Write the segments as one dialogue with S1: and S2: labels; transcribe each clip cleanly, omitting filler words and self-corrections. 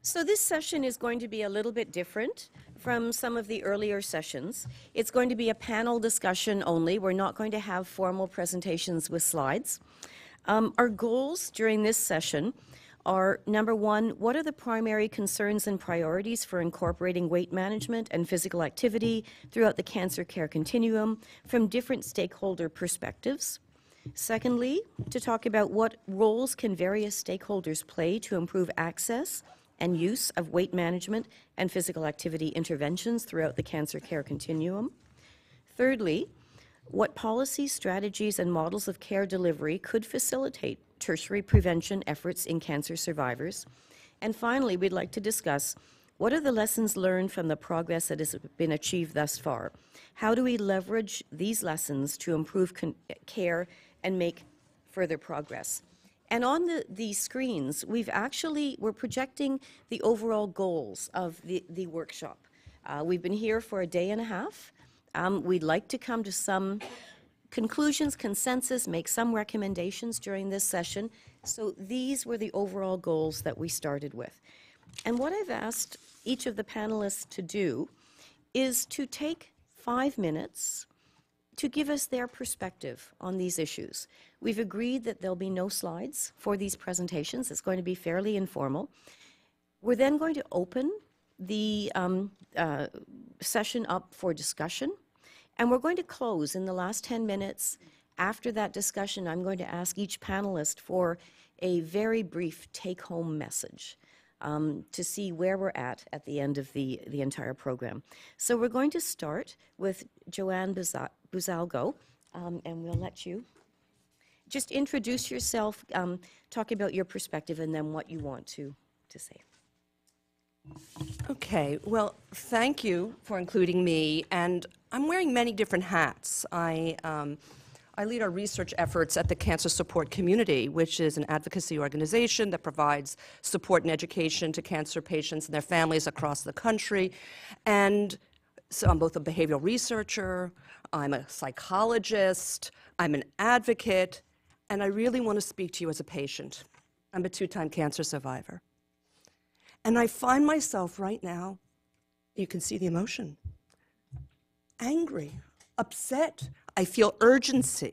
S1: So this session is going to be a little bit different from some of the earlier sessions. It's going to be a panel discussion only. We're not going to have formal presentations with slides. Our goals during this session are, number one, what are the primary concerns and priorities for incorporating weight management and physical activity throughout the cancer care continuum from different stakeholder perspectives? Secondly, to talk about what roles can various stakeholders play to improve access and use of weight management and physical activity interventions throughout the cancer care continuum. Thirdly, what policies, strategies, and models of care delivery could facilitate tertiary prevention efforts in cancer survivors. And finally, we'd like to discuss what are the lessons learned from the progress that has been achieved thus far? How do we leverage these lessons to improve care and make further progress? And on the screens, we're projecting the overall goals of the workshop. We've been here for a day and a half. We'd like to come to some conclusions, consensus, make some recommendations during this session. So these were the overall goals that we started with. And what I've asked each of the panelists to do is to take 5 minutes to give us their perspective on these issues. We've agreed that there'll be no slides for these presentations. It's going to be fairly informal. We're then going to open the session up for discussion, and we're going to close in the last 10 minutes. After that discussion, I'm going to ask each panelist for a very brief take-home message to see where we're at the end of the entire program. So we're going to start with Joanne Buzaglo, and we'll let you just introduce yourself, talk about your perspective, and then what you want to say.
S2: Okay, well, thank you for including me, and I'm wearing many different hats. I lead our research efforts at the Cancer Support Community, which is an advocacy organization that provides support and education to cancer patients and their families across the country. And so I'm both a behavioral researcher, I'm a psychologist, I'm an advocate, and I really want to speak to you as a patient. I'm a 2-time cancer survivor. And I find myself right now, you can see the emotion, angry, upset. I feel urgency.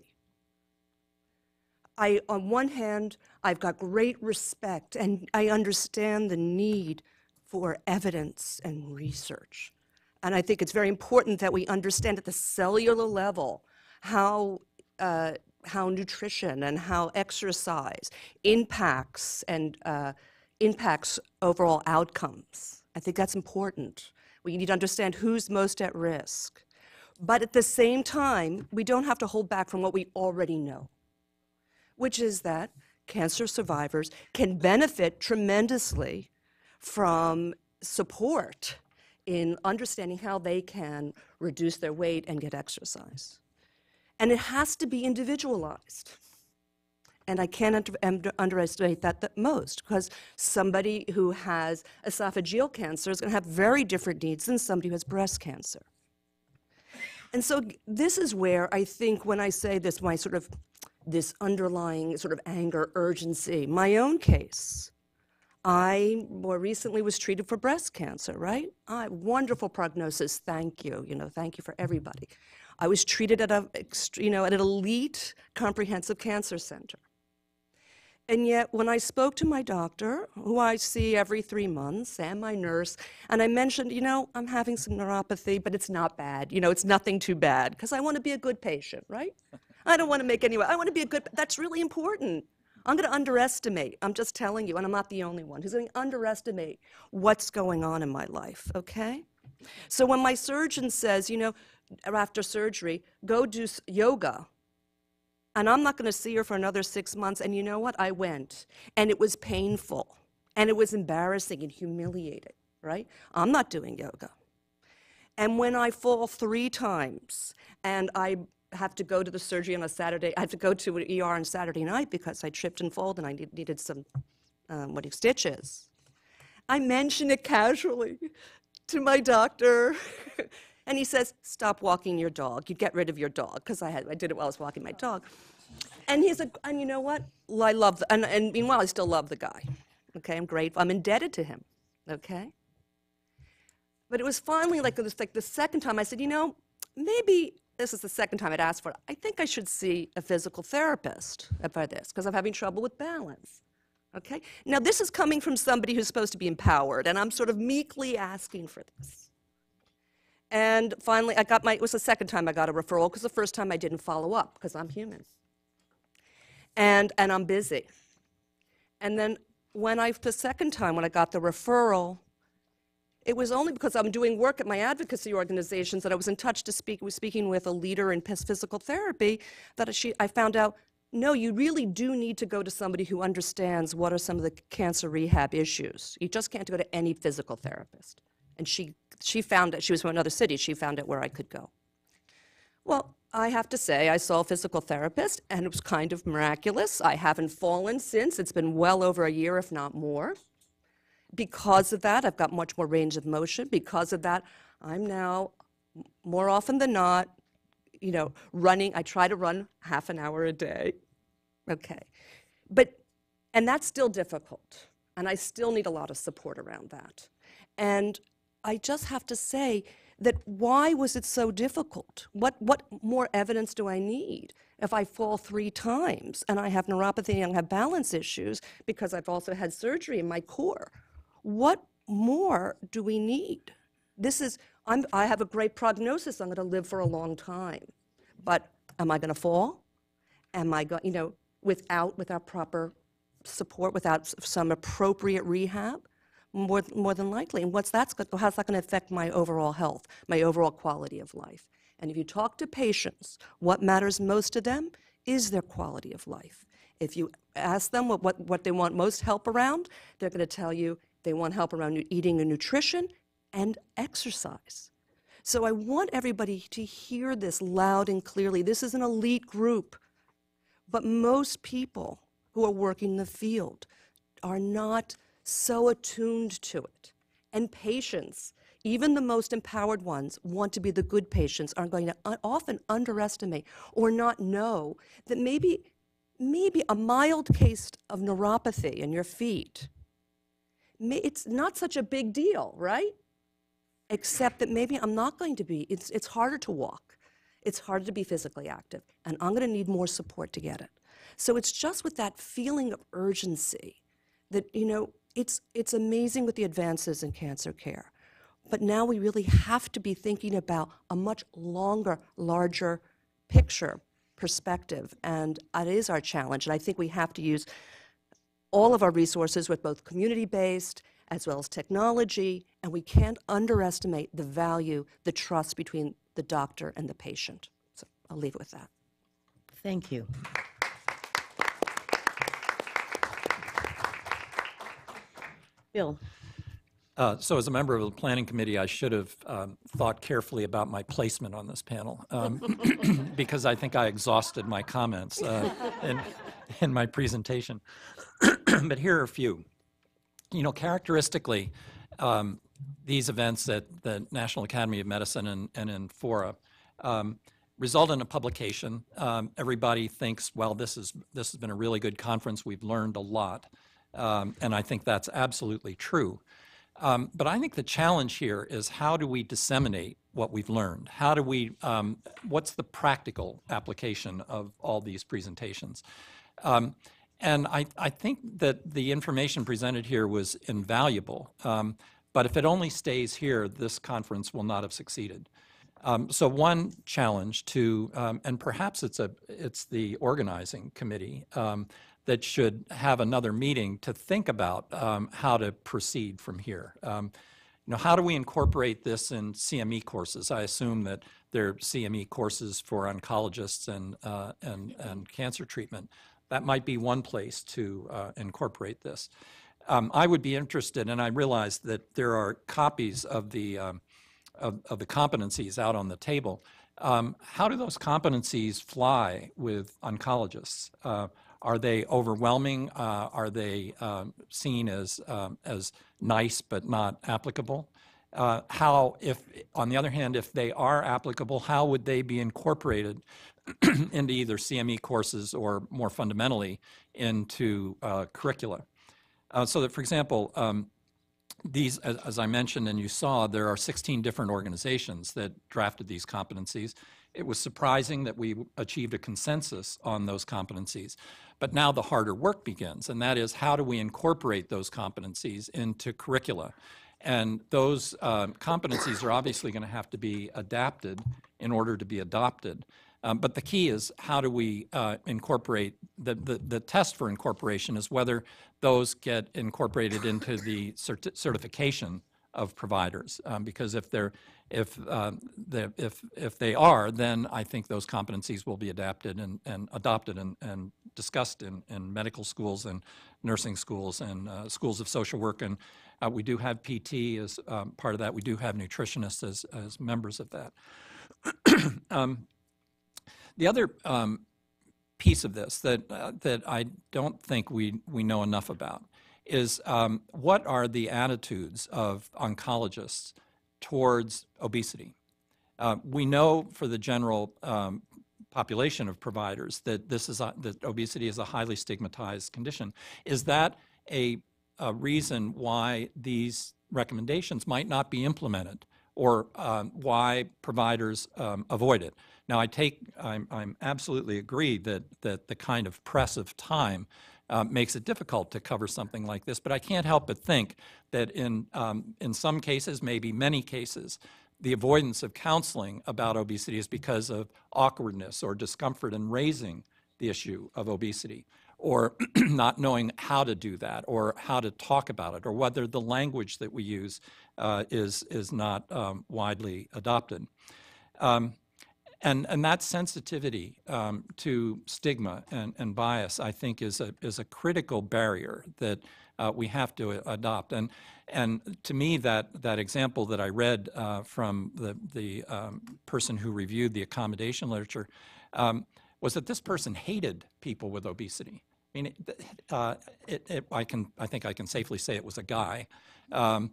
S2: On one hand, I've got great respect, and I understand the need for evidence and research. And I think it's very important that we understand at the cellular level how nutrition and how exercise impacts overall outcomes. I think that's important. We need to understand who's most at risk. But at the same time, we don't have to hold back from what we already know, which is that cancer survivors can benefit tremendously from support in understanding how they can reduce their weight and get exercise. And it has to be individualized. And I can't underestimate that the most, because somebody who has esophageal cancer is going to have very different needs than somebody who has breast cancer. And so this is where I think when I say this, this underlying sort of anger, urgency, my own case, I more recently was treated for breast cancer, right? Wonderful prognosis, thank you, thank you for everybody. I was treated at an elite comprehensive cancer center. And yet, when I spoke to my doctor, who I see every 3 months, and my nurse, and I mentioned, I'm having some neuropathy, but it's not bad. It's nothing too bad, because I want to be a good patient, right? I don't want to make I want to be a good, that's really important. I'm going to underestimate, I'm just telling you, and I'm not the only one, who's going to underestimate what's going on in my life, okay? So when my surgeon says, after surgery, go do yoga, and I'm not going to see her for another 6 months. And you know what? I went. And it was painful. And it was embarrassing and humiliating, right? I'm not doing yoga. And when I fall 3 times, and I have to go to the surgery on a Saturday, I have to go to an ER on Saturday night because I tripped and fell and I needed some stitches. I mention it casually to my doctor. And he says, stop walking your dog. You get rid of your dog, because I did it while I was walking my dog. And he's and you know what? I love, and meanwhile, I still love the guy. Okay, I'm grateful. I'm indebted to him. okay? But it was finally like the second time I said, you know, maybe this is the second time I'd asked for it. I think I should see a physical therapist about this because I'm having trouble with balance. Okay? Now, this is coming from somebody who's supposed to be empowered, and I'm sort of meekly asking for this. And finally, it was the second time I got a referral because the first time I didn't follow up because I'm human. And I'm busy. And then the second time when I got the referral, it was only because I'm doing work at my advocacy organizations that I was in touch speaking with a leader in physical therapy that I found out, no, you really do need to go to somebody who understands what are some of the cancer rehab issues. You just can't go to any physical therapist. And she found it. She was from another city. She found it where I could go. Well, I have to say, I saw a physical therapist, and it was kind of miraculous. I haven't fallen since. It's been well over a year, if not more. Because of that, I've got much more range of motion. Because of that, I'm now, more often than not, you know, running. I try to run half an hour a day. Okay. And that's still difficult. And I still need a lot of support around that. And I just have to say that why was it so difficult? What more evidence do I need? If I fall 3 times and I have neuropathy and I have balance issues because I've also had surgery in my core, what more do we need? I have a great prognosis. I'm going to live for a long time. But am I going to fall? Am I going, you know, without proper support, without some appropriate rehab? More than likely. And how's that going to affect my overall health, my overall quality of life? And if you talk to patients, what matters most to them is their quality of life. If you ask them what they want most help around, they're going to tell you they want help around eating and nutrition and exercise. So I want everybody to hear this loud and clearly. This is an elite group, but most people who are working in the field are not so attuned to it. And patients, even the most empowered ones, want to be the good patients, are going to often underestimate or not know that maybe a mild case of neuropathy in your feet, it's not such a big deal, right? Except that maybe I'm not going to be, it's harder to walk. It's harder to be physically active, and I'm going to need more support to get it. So it's just with that feeling of urgency that, you know, it's amazing with the advances in cancer care. But now we really have to be thinking about a much longer, larger picture perspective, and it is our challenge. And I think we have to use all of our resources with both community-based as well as technology, and we can't underestimate the value, the trust between the doctor and the patient. So I'll leave it with that.
S1: Thank you. Bill.
S3: So as a member of the planning committee, I should have thought carefully about my placement on this panel because I think I exhausted my comments in my presentation. But here are a few. You know, characteristically, these events at the National Academy of Medicine and in fora result in a publication. Everybody thinks, well, this has been a really good conference. We've learned a lot. And I think that's absolutely true. But I think the challenge here is how do we disseminate what we've learned? How do we, what's the practical application of all these presentations? And I think that the information presented here was invaluable. But if it only stays here, this conference will not have succeeded. So one challenge and perhaps it's the organizing committee, that should have another meeting to think about how to proceed from here. You know, how do we incorporate this in CME courses? I assume that there are CME courses for oncologists and cancer treatment. That might be one place to incorporate this. I would be interested, and I realize that there are copies of the competencies out on the table. How do those competencies fly with oncologists? Are they overwhelming? Are they seen as nice but not applicable? How, if on the other hand, if they are applicable, how would they be incorporated into either CME courses or more fundamentally into curricula? So that, for example, these, as I mentioned and you saw, there are 16 different organizations that drafted these competencies. It was surprising that we achieved a consensus on those competencies. But now the harder work begins, and that is how do we incorporate those competencies into curricula? And those competencies are obviously going to have to be adapted in order to be adopted. But the key is how do we incorporate, the test for incorporation is whether those get incorporated into the certification of providers. Because if they are, then I think those competencies will be adapted and adopted and discussed in medical schools and nursing schools and schools of social work. And we do have PT as part of that. We do have nutritionists as members of that. The other piece of this that I don't think we know enough about is what are the attitudes of oncologists towards obesity? We know for the general population of providers that that obesity is a highly stigmatized condition. Is that a reason why these recommendations might not be implemented, or why providers avoid it? Now, I'm absolutely agree that the kind of press of time makes it difficult to cover something like this, but I can't help but think that in some cases, maybe many cases, the avoidance of counseling about obesity is because of awkwardness or discomfort in raising the issue of obesity, or not knowing how to do that, or how to talk about it, or whether the language that we use is not widely adopted. And that sensitivity to stigma and bias, I think, is a critical barrier that we have to adopt. And to me, that example that I read from the person who reviewed the accommodation literature was that this person hated people with obesity. I mean, I think I can safely say it was a guy, but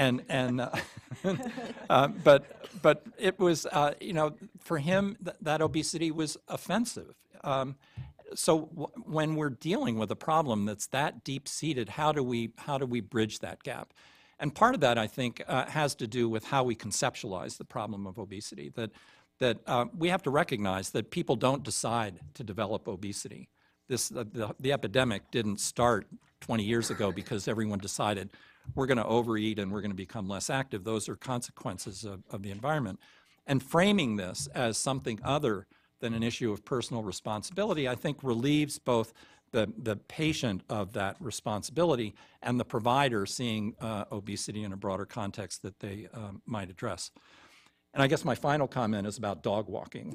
S3: it was, for him that obesity was offensive. So when we're dealing with a problem that's that deep-seated, how do we bridge that gap? And part of that, I think, has to do with how we conceptualize the problem of obesity. That we have to recognize that people don't decide to develop obesity. The epidemic didn't start 20 years ago because everyone decided we're going to overeat and we're going to become less active. Those are consequences of the environment. And framing this as something other than an issue of personal responsibility, I think, relieves both the patient of that responsibility and the provider seeing obesity in a broader context that they might address. And I guess my final comment is about dog walking.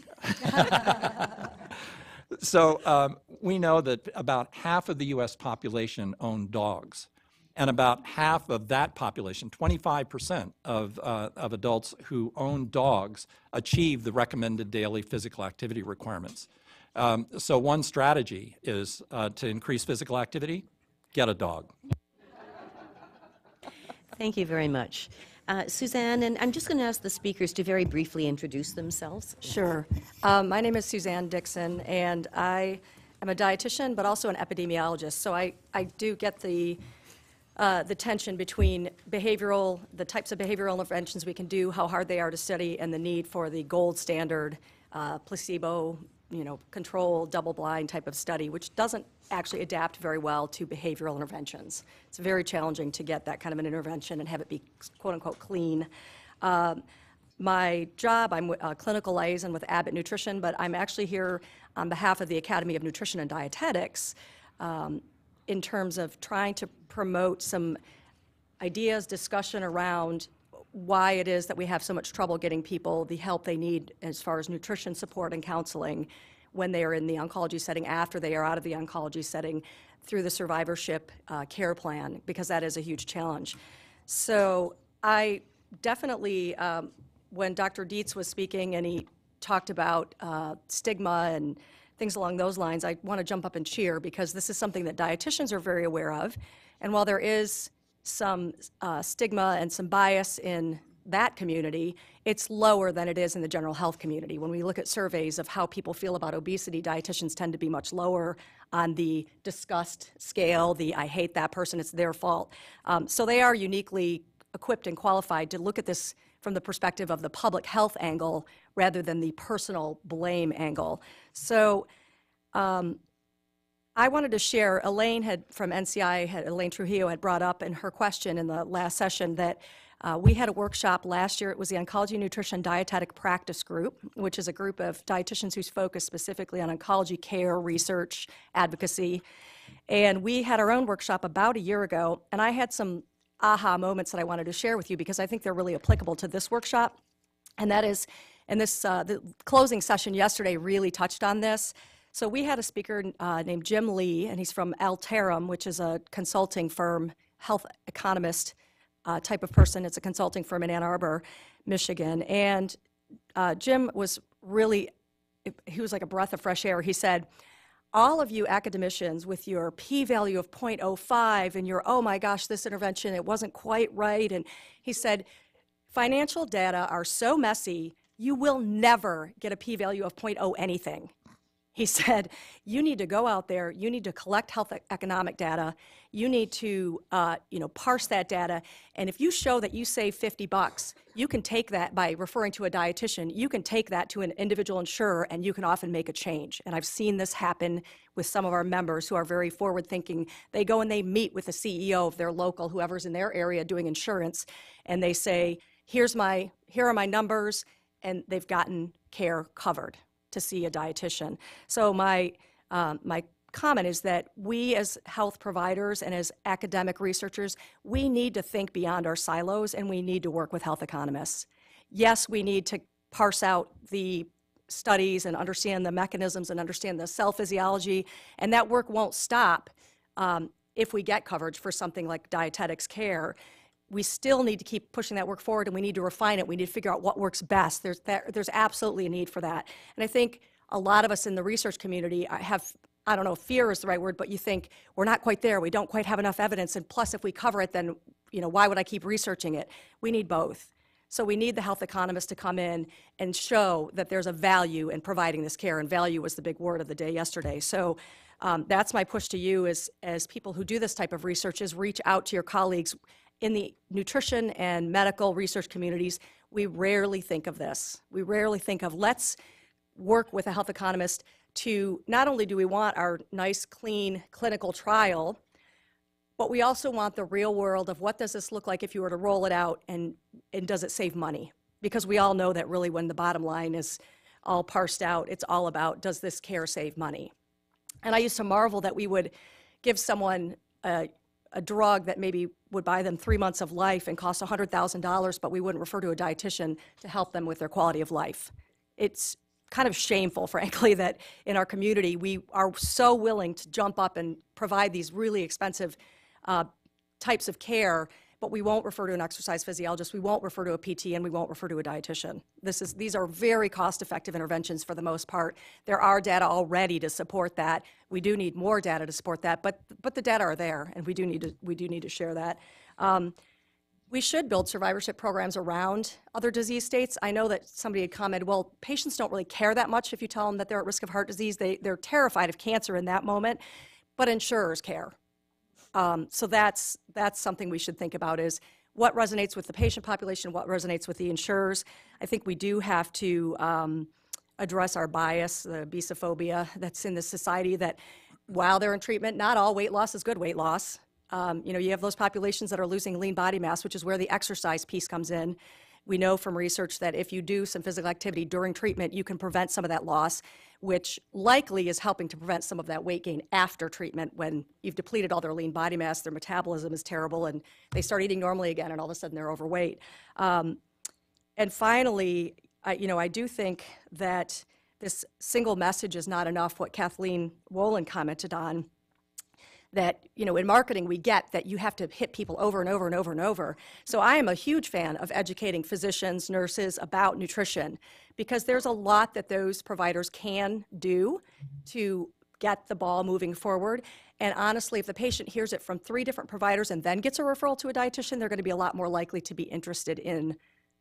S3: So we know that about half of the U.S. population own dogs, and about half of that population, 25% of adults who own dogs, achieve the recommended daily physical activity requirements. So one strategy is to increase physical activity, get a dog.
S1: Thank you very much. Suzanne, and I'm just going to ask the speakers to very briefly introduce themselves.
S4: Sure. My name is Suzanne Dixon, and I am a dietitian, but also an epidemiologist. So I do get the tension between the types of behavioral interventions we can do, how hard they are to study, and the need for the gold standard placebo, controlled, double-blind type of study, which doesn't actually adapt very well to behavioral interventions. It's very challenging to get that kind of an intervention and have it be quote-unquote clean. My job, I'm a clinical liaison with Abbott Nutrition, but I'm actually here on behalf of the Academy of Nutrition and Dietetics in terms of trying to promote some ideas, discussion around why it is that we have so much trouble getting people the help they need as far as nutrition support and counseling when they are in the oncology setting, after they are out of the oncology setting, through the survivorship care plan, because that is a huge challenge. So I definitely, when Dr. Dietz was speaking and he talked about stigma and things along those lines, I want to jump up and cheer, because this is something that dietitians are very aware of. And while there is some stigma and some bias in that community, it's lower than it is in the general health community. When we look at surveys of how people feel about obesity, dietitians tend to be much lower on the disgust scale, the I hate that person, it's their fault. So they are uniquely equipped and qualified to look at this from the perspective of the public health angle rather than the personal blame angle. So I wanted to share, Elaine from NCI, Elaine Trujillo had brought up in her question in the last session that we had a workshop last year. It was the Oncology Nutrition Dietetic Practice Group, which is a group of dietitians who's focused specifically on oncology care, research, advocacy. And we had our own workshop about a year ago, and I had some aha moments that I wanted to share with you because I think they're really applicable to this workshop. And that is, and this, the closing session yesterday really touched on this. So we had a speaker named Jim Lee, and he's from Alterum, which is a consulting firm, health economist type of person. It's a consulting firm in Ann Arbor, Michigan. And Jim was really, he was like a breath of fresh air. He said, all of you academicians with your p-value of 0.05 and your, oh my gosh, this intervention, it wasn't quite right. And he said, financial data are so messy, you will never get a p-value of 0.0 anything. He said, you need to go out there, you need to collect health economic data, you need to parse that data, and if you show that you save $50, you can take that by referring to a dietitian, you can take that to an individual insurer and you can often make a change. And I've seen this happen with some of our members who are very forward thinking. They go and they meet with the CEO of their local, whoever's in their area doing insurance, and they say, here are my numbers, and they've gotten care covered to see a dietitian. So my comment is that we as health providers and as academic researchers, we need to think beyond our silos and we need to work with health economists. Yes, we need to parse out the studies and understand the mechanisms and understand the cell physiology, and that work won't stop if we get coverage for something like dietetics care. We still need to keep pushing that work forward, and we need to refine it. We need to figure out what works best. There's absolutely a need for that. And I think a lot of us in the research community have, I don't know if fear is the right word, but you think we're not quite there. We don't quite have enough evidence. And plus, if we cover it, then why would I keep researching it? We need both. So we need the health economists to come in and show that there's a value in providing this care, and value was the big word of the day yesterday. So that's my push to you as people who do this type of research, is reach out to your colleagues. In the nutrition and medical research communities, we rarely think of this. We rarely think of, let's work with a health economist to, not only do we want our nice, clean clinical trial, but we also want the real world of what does this look like if you were to roll it out, and does it save money? Because we all know that really when the bottom line is all parsed out, it's all about, does this care save money? And I used to marvel that we would give someone a drug that maybe would buy them 3 months of life and cost $100,000, but we wouldn't refer to a dietitian to help them with their quality of life. It's kind of shameful, frankly, that in our community we are so willing to jump up and provide these really expensive types of care, but we won't refer to an exercise physiologist, we won't refer to a PT, and we won't refer to a dietitian. These are very cost-effective interventions for the most part. There are data already to support that. We do need more data to support that, but the data are there, and we do need to share that. We should build survivorship programs around other disease states. I know that somebody had commented, well, patients don't really care that much if you tell them that they're at risk of heart disease. They're terrified of cancer in that moment, but insurers care. So that's something we should think about, is what resonates with the patient population, what resonates with the insurers. I think we do have to address our bias, the obesophobia that's in this society, that while they're in treatment, not all weight loss is good weight loss. You have those populations that are losing lean body mass, which is where the exercise piece comes in. We know from research that if you do some physical activity during treatment, you can prevent some of that loss, which likely is helping to prevent some of that weight gain after treatment when you've depleted all their lean body mass, their metabolism is terrible, and they start eating normally again, and all of a sudden they're overweight. And finally, I do think that this single message is not enough, what Kathleen Wolin commented on, that, in marketing we get that you have to hit people over and over and over and over. So I am a huge fan of educating physicians, nurses about nutrition, because there's a lot that those providers can do to get the ball moving forward. And honestly, if the patient hears it from 3 different providers and then gets a referral to a dietitian, they're going to be a lot more likely to be interested in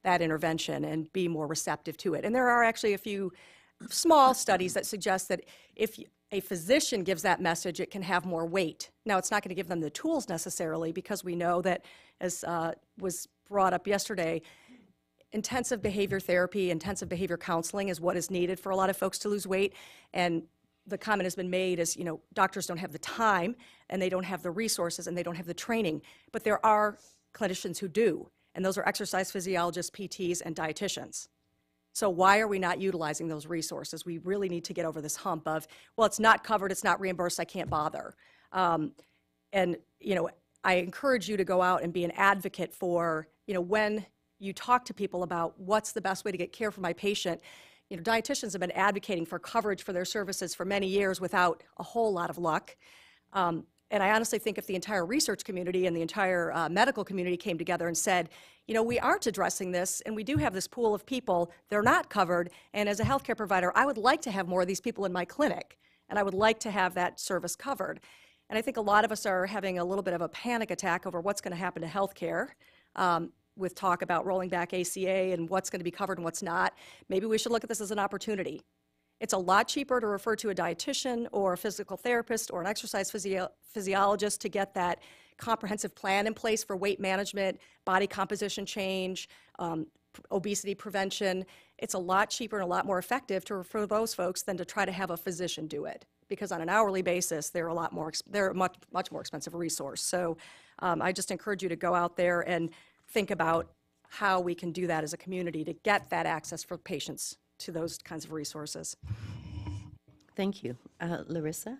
S4: that intervention and be more receptive to it. And there are actually a few small studies that suggest that if a physician gives that message, it can have more weight. Now, it's not going to give them the tools necessarily, because we know that, as was brought up yesterday, intensive behavior therapy, intensive behavior counseling is what is needed for a lot of folks to lose weight. And the comment has been made is, doctors don't have the time, and they don't have the resources, and they don't have the training. But there are clinicians who do, and those are exercise physiologists, PTs, and dietitians. So why are we not utilizing those resources? We really need to get over this hump of, well, it's not covered, it's not reimbursed, I can't bother. And I encourage you to go out and be an advocate for, when you talk to people about what's the best way to get care for my patient. Dietitians have been advocating for coverage for their services for many years without a whole lot of luck. And I honestly think if the entire research community and the entire medical community came together and said, we aren't addressing this, and we do have this pool of people, they're not covered, and as a healthcare provider, I would like to have more of these people in my clinic, and I would like to have that service covered. And I think a lot of us are having a little bit of a panic attack over what's going to happen to healthcare, with talk about rolling back ACA and what's going to be covered and what's not. Maybe we should look at this as an opportunity. It's a lot cheaper to refer to a dietitian or a physical therapist or an exercise physiologist to get that comprehensive plan in place for weight management, body composition change, obesity prevention. It's a lot cheaper and a lot more effective to refer those folks than to try to have a physician do it, because on an hourly basis, they're a much more expensive resource. So I just encourage you to go out there and think about how we can do that as a community to get that access for patients to those kinds of resources.
S1: Thank you. Larissa?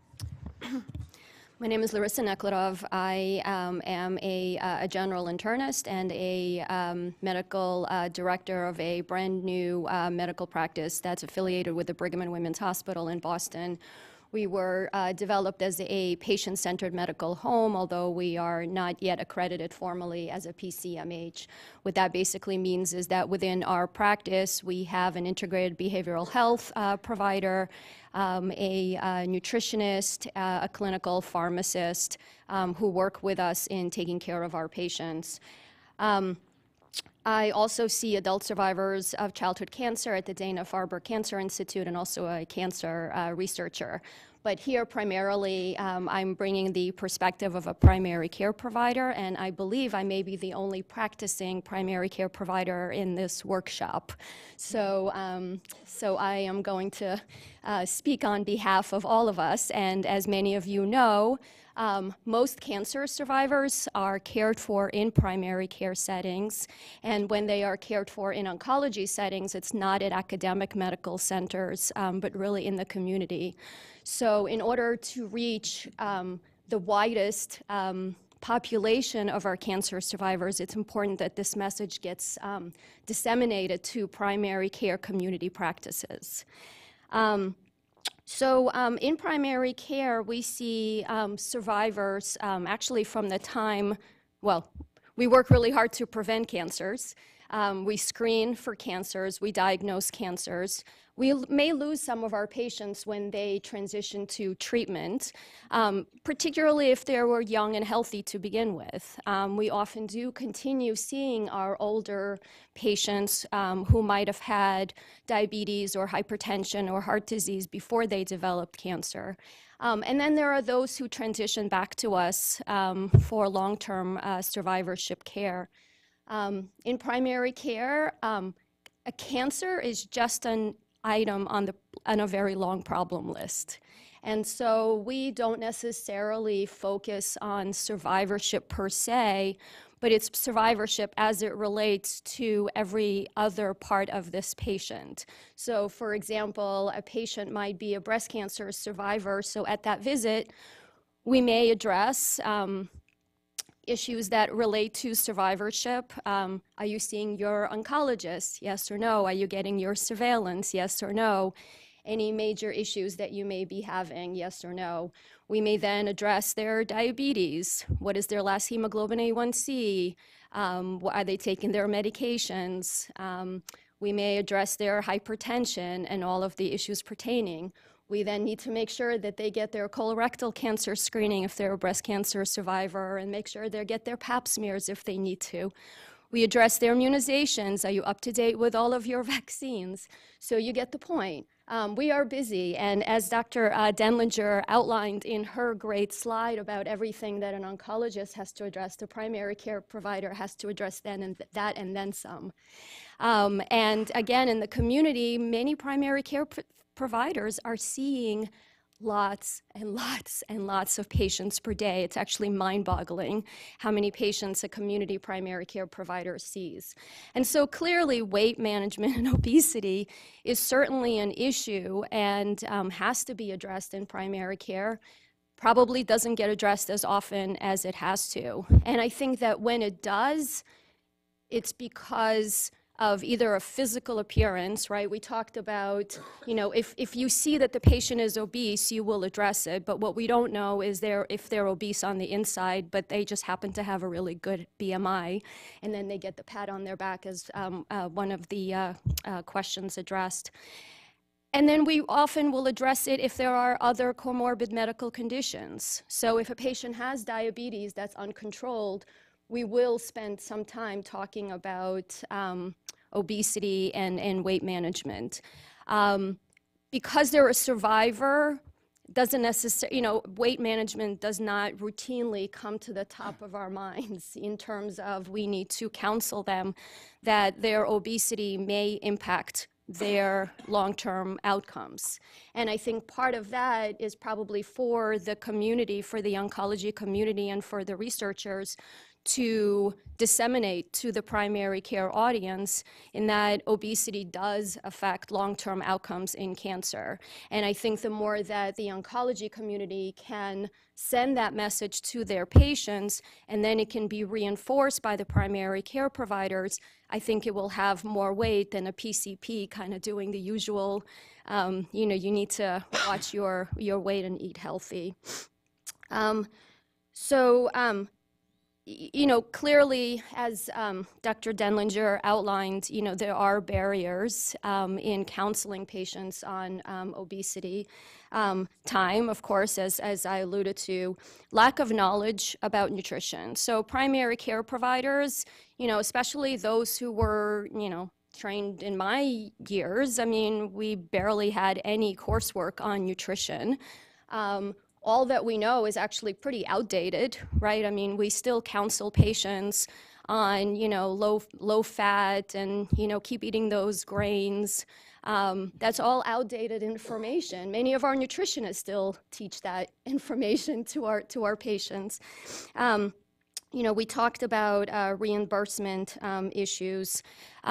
S5: My name is Larissa Nekhlyudov. I am a general internist and a medical director of a brand new medical practice that's affiliated with the Brigham and Women's Hospital in Boston. We were developed as a patient-centered medical home, although we are not yet accredited formally as a PCMH. What that basically means is that within our practice, we have an integrated behavioral health provider, a nutritionist, a clinical pharmacist who work with us in taking care of our patients. I also see adult survivors of childhood cancer at the Dana-Farber Cancer Institute, and also a cancer researcher. But here, primarily, I'm bringing the perspective of a primary care provider, and I believe I may be the only practicing primary care provider in this workshop. So, I am going to speak on behalf of all of us, and as many of you know, most cancer survivors are cared for in primary care settings, and when they are cared for in oncology settings, it's not at academic medical centers, but really in the community. So in order to reach the widest population of our cancer survivors, it's important that this message gets disseminated to primary care community practices. So in primary care, we see survivors actually from the time, well, we work really hard to prevent cancers. We screen for cancers. We diagnose cancers. We may lose some of our patients when they transition to treatment, particularly if they were young and healthy to begin with. We often do continue seeing our older patients who might have had diabetes or hypertension or heart disease before they developed cancer. And then there are those who transition back to us for long-term survivorship care. In primary care, a cancer is just an item on a very long problem list. And so we don't necessarily focus on survivorship per se, but it's survivorship as it relates to every other part of this patient. So for example, a patient might be a breast cancer survivor, so at that visit, we may address issues that relate to survivorship. Are you seeing your oncologist? Yes or no? Are you getting your surveillance? Yes or no? Any major issues that you may be having? Yes or no? We may then address their diabetes. What is their last hemoglobin A1C? Are they taking their medications? We may address their hypertension and all of the issues pertaining. We then need to make sure that they get their colorectal cancer screening if they're a breast cancer survivor, and make sure they get their pap smears if they need to. We address their immunizations. Are you up to date with all of your vaccines? So you get the point. We are busy, and as Dr. Denlinger outlined in her great slide about everything that an oncologist has to address, the primary care provider has to address that and then some. And again, in the community, many primary care providers are seeing lots and lots and lots of patients per day. It's actually mind-boggling how many patients a community primary care provider sees. And so clearly weight management and obesity is certainly an issue and has to be addressed in primary care. Probably doesn't get addressed as often as it has to. And I think that when it does, it's because of either a physical appearance, right? We talked about, you know, if you see that the patient is obese, you will address it. But what we don't know is if they're obese on the inside, but they just happen to have a really good BMI, and then they get the pat on their back as one of the questions addressed. And then we often will address it if there are other comorbid medical conditions. So if a patient has diabetes that's uncontrolled, we will spend some time talking about obesity and weight management. Because they're a survivor, doesn't necessarily, you know, weight management does not routinely come to the top of our minds in terms of we need to counsel them that their obesity may impact their long-term outcomes. And I think part of that is probably for the community, for the oncology community and for the researchers to disseminate to the primary care audience in that obesity does affect long-term outcomes in cancer. And I think the more that the oncology community can send that message to their patients, and then it can be reinforced by the primary care providers, I think it will have more weight than a PCP kind of doing the usual, you know, you need to watch your weight and eat healthy. You know, clearly, as Dr. Denlinger outlined, you know, there are barriers in counseling patients on obesity. Time, of course, as I alluded to, lack of knowledge about nutrition. So primary care providers, you know, especially those who were, you know, trained in my years, I mean, we barely had any coursework on nutrition. All that we know is actually pretty outdated, right? I mean, we still counsel patients on, you know, low fat and, you know, keep eating those grains. That's all outdated information. Many of our nutritionists still teach that information to our patients. You know, we talked about reimbursement issues.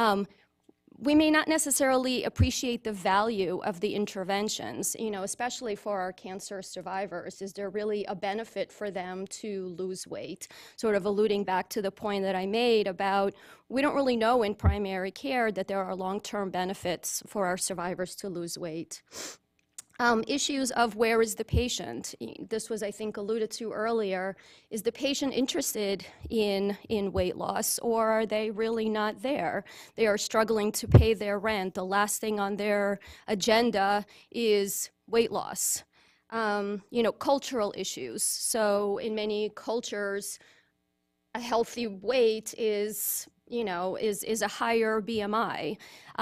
S5: We may not necessarily appreciate the value of the interventions, you know, especially for our cancer survivors. Is there really a benefit for them to lose weight? Sort of alluding back to the point that I made about we don't really know in primary care that there are long-term benefits for our survivors to lose weight. Issues of where is the patient? This was, I think, alluded to earlier. Is the patient interested in weight loss, or are they really not there? They are struggling to pay their rent. The last thing on their agenda is weight loss. You know, cultural issues. So in many cultures, a healthy weight is, you know, is a higher BMI.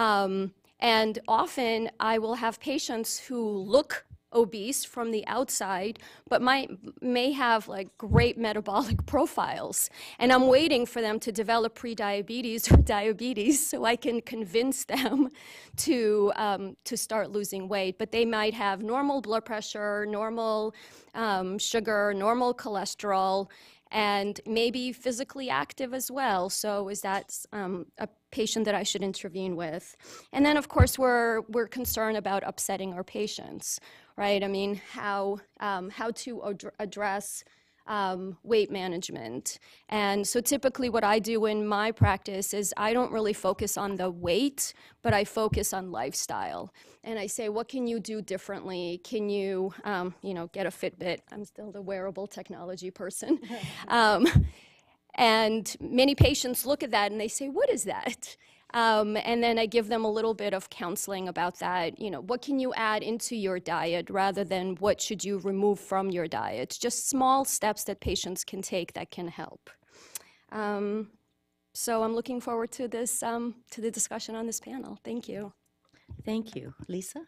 S5: And often I will have patients who look obese from the outside, but may have like great metabolic profiles. And I'm waiting for them to develop prediabetes or diabetes so I can convince them to start losing weight. But they might have normal blood pressure, normal sugar, normal cholesterol, and maybe physically active as well. So is that a patient that I should intervene with? And then, of course, we're concerned about upsetting our patients, right? I mean, how to address weight management. And so typically what I do in my practice is I don't really focus on the weight, but I focus on lifestyle. And I say, what can you do differently? Can you, you know, get a Fitbit? I'm still the wearable technology person. And many patients look at that and they say, what is that? And then I give them a little bit of counseling about that. You know, what can you add into your diet rather than what should you remove from your diet? Just small steps that patients can take that can help. So I'm looking forward to this, to the discussion on this panel. Thank you.
S1: Thank you. Lisa?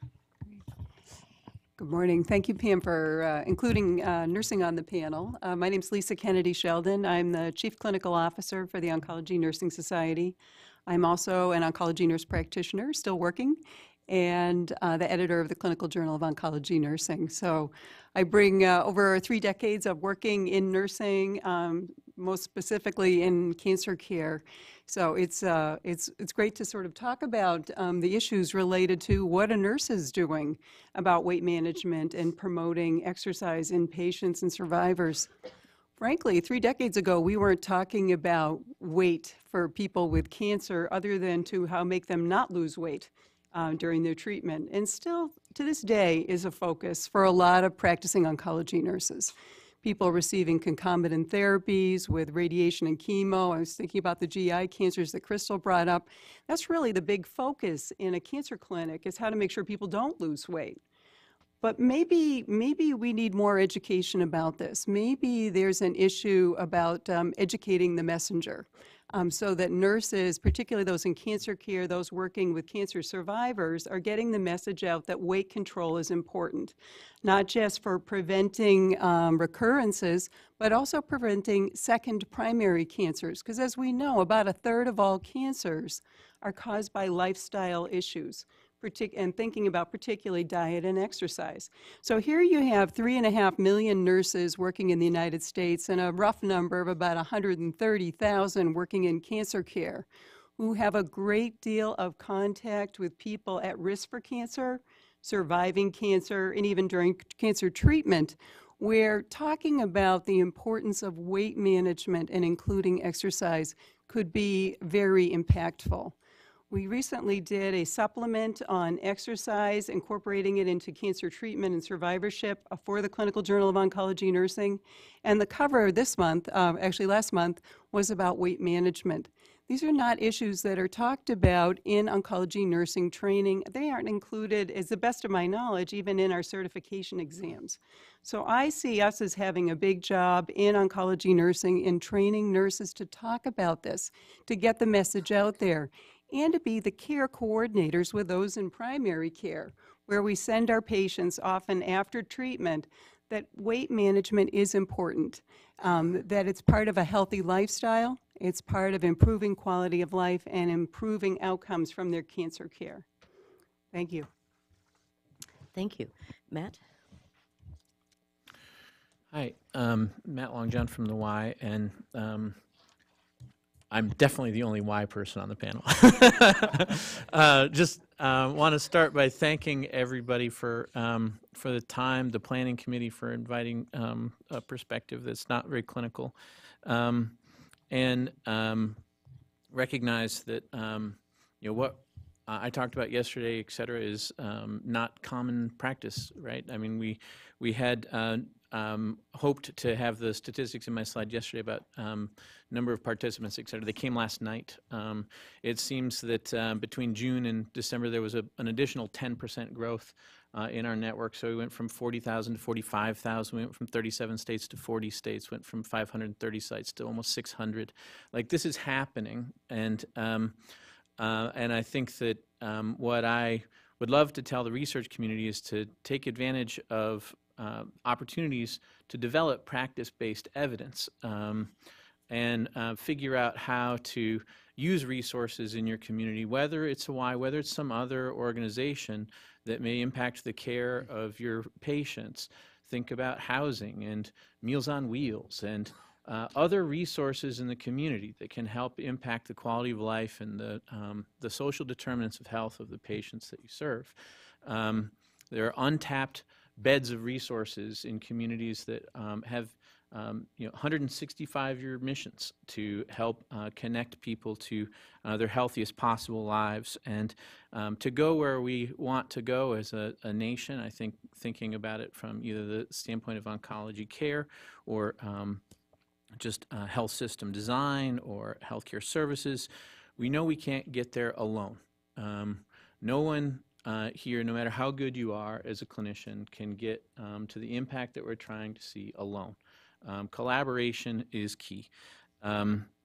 S6: Good morning. Thank you, Pam, for including nursing on the panel. My name is Lisa Kennedy Sheldon. I'm the Chief Clinical Officer for the Oncology Nursing Society. I'm also an oncology nurse practitioner, still working, and the editor of the Clinical Journal of Oncology Nursing. So I bring over 3 decades of working in nursing, most specifically in cancer care. So it's great to sort of talk about the issues related to what a nurse is doing about weight management and promoting exercise in patients and survivors. Frankly, 3 decades ago, we weren't talking about weight for people with cancer other than to how make them not lose weight during their treatment. And still, to this day, is a focus for a lot of practicing oncology nurses. People receiving concomitant therapies with radiation and chemo. I was thinking about the GI cancers that Crystal brought up. That's really the big focus in a cancer clinic, is how to make sure people don't lose weight. But maybe we need more education about this. Maybe there's an issue about educating the messenger so that nurses, particularly those in cancer care, those working with cancer survivors, are getting the message out that weight control is important, not just for preventing recurrences, but also preventing second primary cancers. Because as we know, about 1/3 of all cancers are caused by lifestyle issues, and thinking about particularly diet and exercise. So here you have 3.5 million nurses working in the United States and a rough number of about 130,000 working in cancer care who have a great deal of contact with people at risk for cancer, surviving cancer, and even during cancer treatment, where talking about the importance of weight management and including exercise could be very impactful. We recently did a supplement on exercise, incorporating it into cancer treatment and survivorship for the Clinical Journal of Oncology Nursing. And the cover this month, actually last month, was about weight management. These are not issues that are talked about in oncology nursing training. They aren't included, as the best of my knowledge, even in our certification exams. So I see us as having a big job in oncology nursing in training nurses to talk about this, to get the message out there, and to be the care coordinators with those in primary care, where we send our patients often after treatment, that weight management is important, that it's part of a healthy lifestyle, it's part of improving quality of life and improving outcomes from their cancer care. Thank you.
S1: Thank you. Matt?
S7: Hi, Matt Longjohn from the Y, and I'm definitely the only Y person on the panel. Just want to start by thanking everybody for the time, the planning committee for inviting a perspective that's not very clinical, and recognize that what I talked about yesterday, et cetera, is not common practice, right? I mean, we had hoped to have the statistics in my slide yesterday about number of participants, et cetera. They came last night. It seems that between June and December there was an additional 10% growth in our network. So we went from 40,000 to 45,000. We went from 37 states to 40 states. Went from 530 sites to almost 600. Like, this is happening, and I think that what I would love to tell the research community is to take advantage of opportunities to develop practice-based evidence and figure out how to use resources in your community, whether it's a Y, whether it's some other organization that may impact the care of your patients. Think about housing and Meals on Wheels and other resources in the community that can help impact the quality of life and the social determinants of health of the patients that you serve. There are untapped beds of resources in communities that have 165-year missions to help connect people to their healthiest possible lives, and to go where we want to go as a nation. I think thinking about it from either the standpoint of oncology care or just health system design or healthcare services, we know we can't get there alone. No one here, no matter how good you are as a clinician, can get to the impact that we're trying to see alone. Collaboration is key.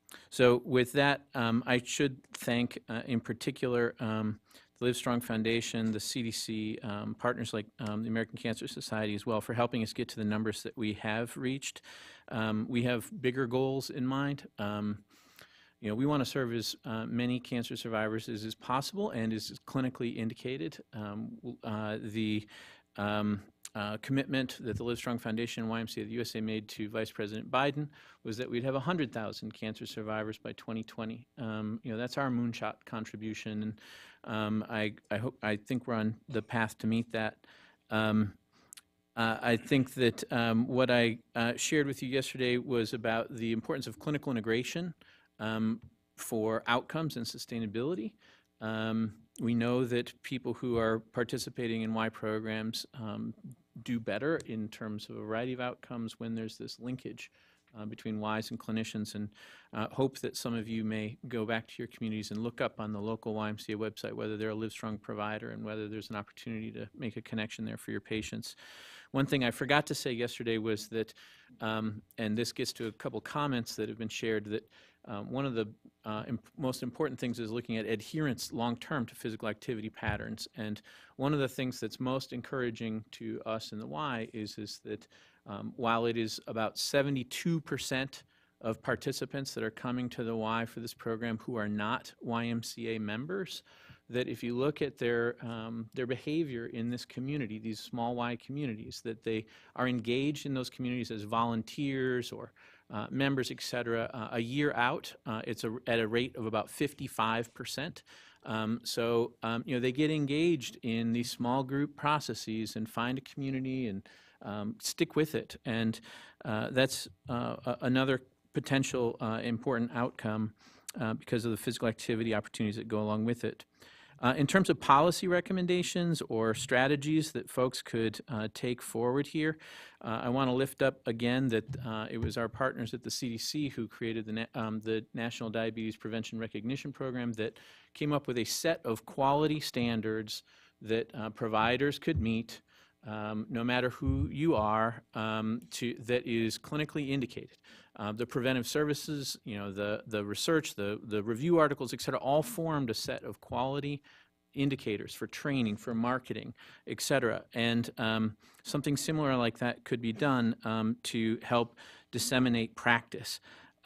S7: So with that, I should thank in particular the Livestrong Foundation, the CDC, partners like the American Cancer Society as well for helping us get to the numbers that we have reached. We have bigger goals in mind. We want to serve as many cancer survivors as is possible and is clinically indicated. The commitment that the Livestrong Foundation and YMCA of the USA made to Vice President Biden was that we'd have 100,000 cancer survivors by 2020. That's our moonshot contribution, and I think we're on the path to meet that. I think that what I shared with you yesterday was about the importance of clinical integration for outcomes and sustainability. We know that people who are participating in Y programs do better in terms of a variety of outcomes when there's this linkage between Ys and clinicians, and hope that some of you may go back to your communities and look up on the local YMCA website whether they're a Livestrong provider and whether there's an opportunity to make a connection there for your patients. One thing I forgot to say yesterday was that, and this gets to a couple comments that have been shared, that one of the most important things is looking at adherence long-term to physical activity patterns. And one of the things that's most encouraging to us in the Y is that while it is about 72% of participants that are coming to the Y for this program who are not YMCA members, that if you look at their behavior in this community, these small Y communities, that they are engaged in those communities as volunteers or members, et cetera. A year out, it's at a rate of about 55%. So they get engaged in these small group processes and find a community and stick with it. And that's another potential important outcome because of the physical activity opportunities that go along with it. In terms of policy recommendations or strategies that folks could take forward here, I want to lift up again that it was our partners at the CDC who created the National Diabetes Prevention Recognition Program that came up with a set of quality standards that providers could meet no matter who you are, that is clinically indicated. The preventive services, the research, the review articles, et cetera, all formed a set of quality indicators for training, for marketing, et cetera. And something similar like that could be done to help disseminate practice.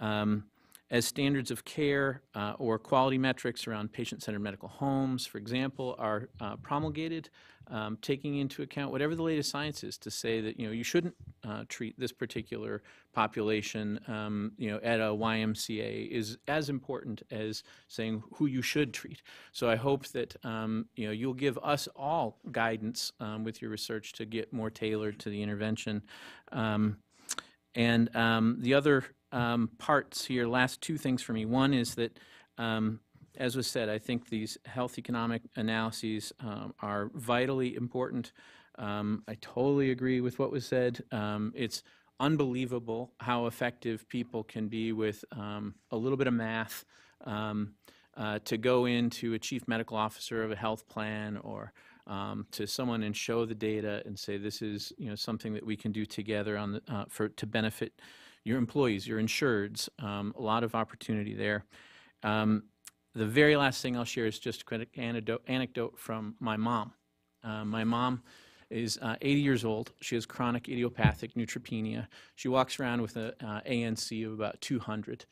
S7: As standards of care or quality metrics around patient-centered medical homes, for example, are promulgated, taking into account whatever the latest science is to say that you shouldn't treat this particular population at a YMCA is as important as saying who you should treat. So I hope that you'll give us all guidance with your research to get more tailored to the intervention. And the other parts here, last two things for me. One is that, as was said, I think these health economic analyses are vitally important. I totally agree with what was said. It's unbelievable how effective people can be with a little bit of math to go into a chief medical officer of a health plan or to someone and show the data and say this is something that we can do together on the, to benefit your employees, your insureds. A lot of opportunity there. The very last thing I'll share is just a quick anecdote from my mom. My mom is 80 years old. She has chronic idiopathic neutropenia. She walks around with an ANC of about 200.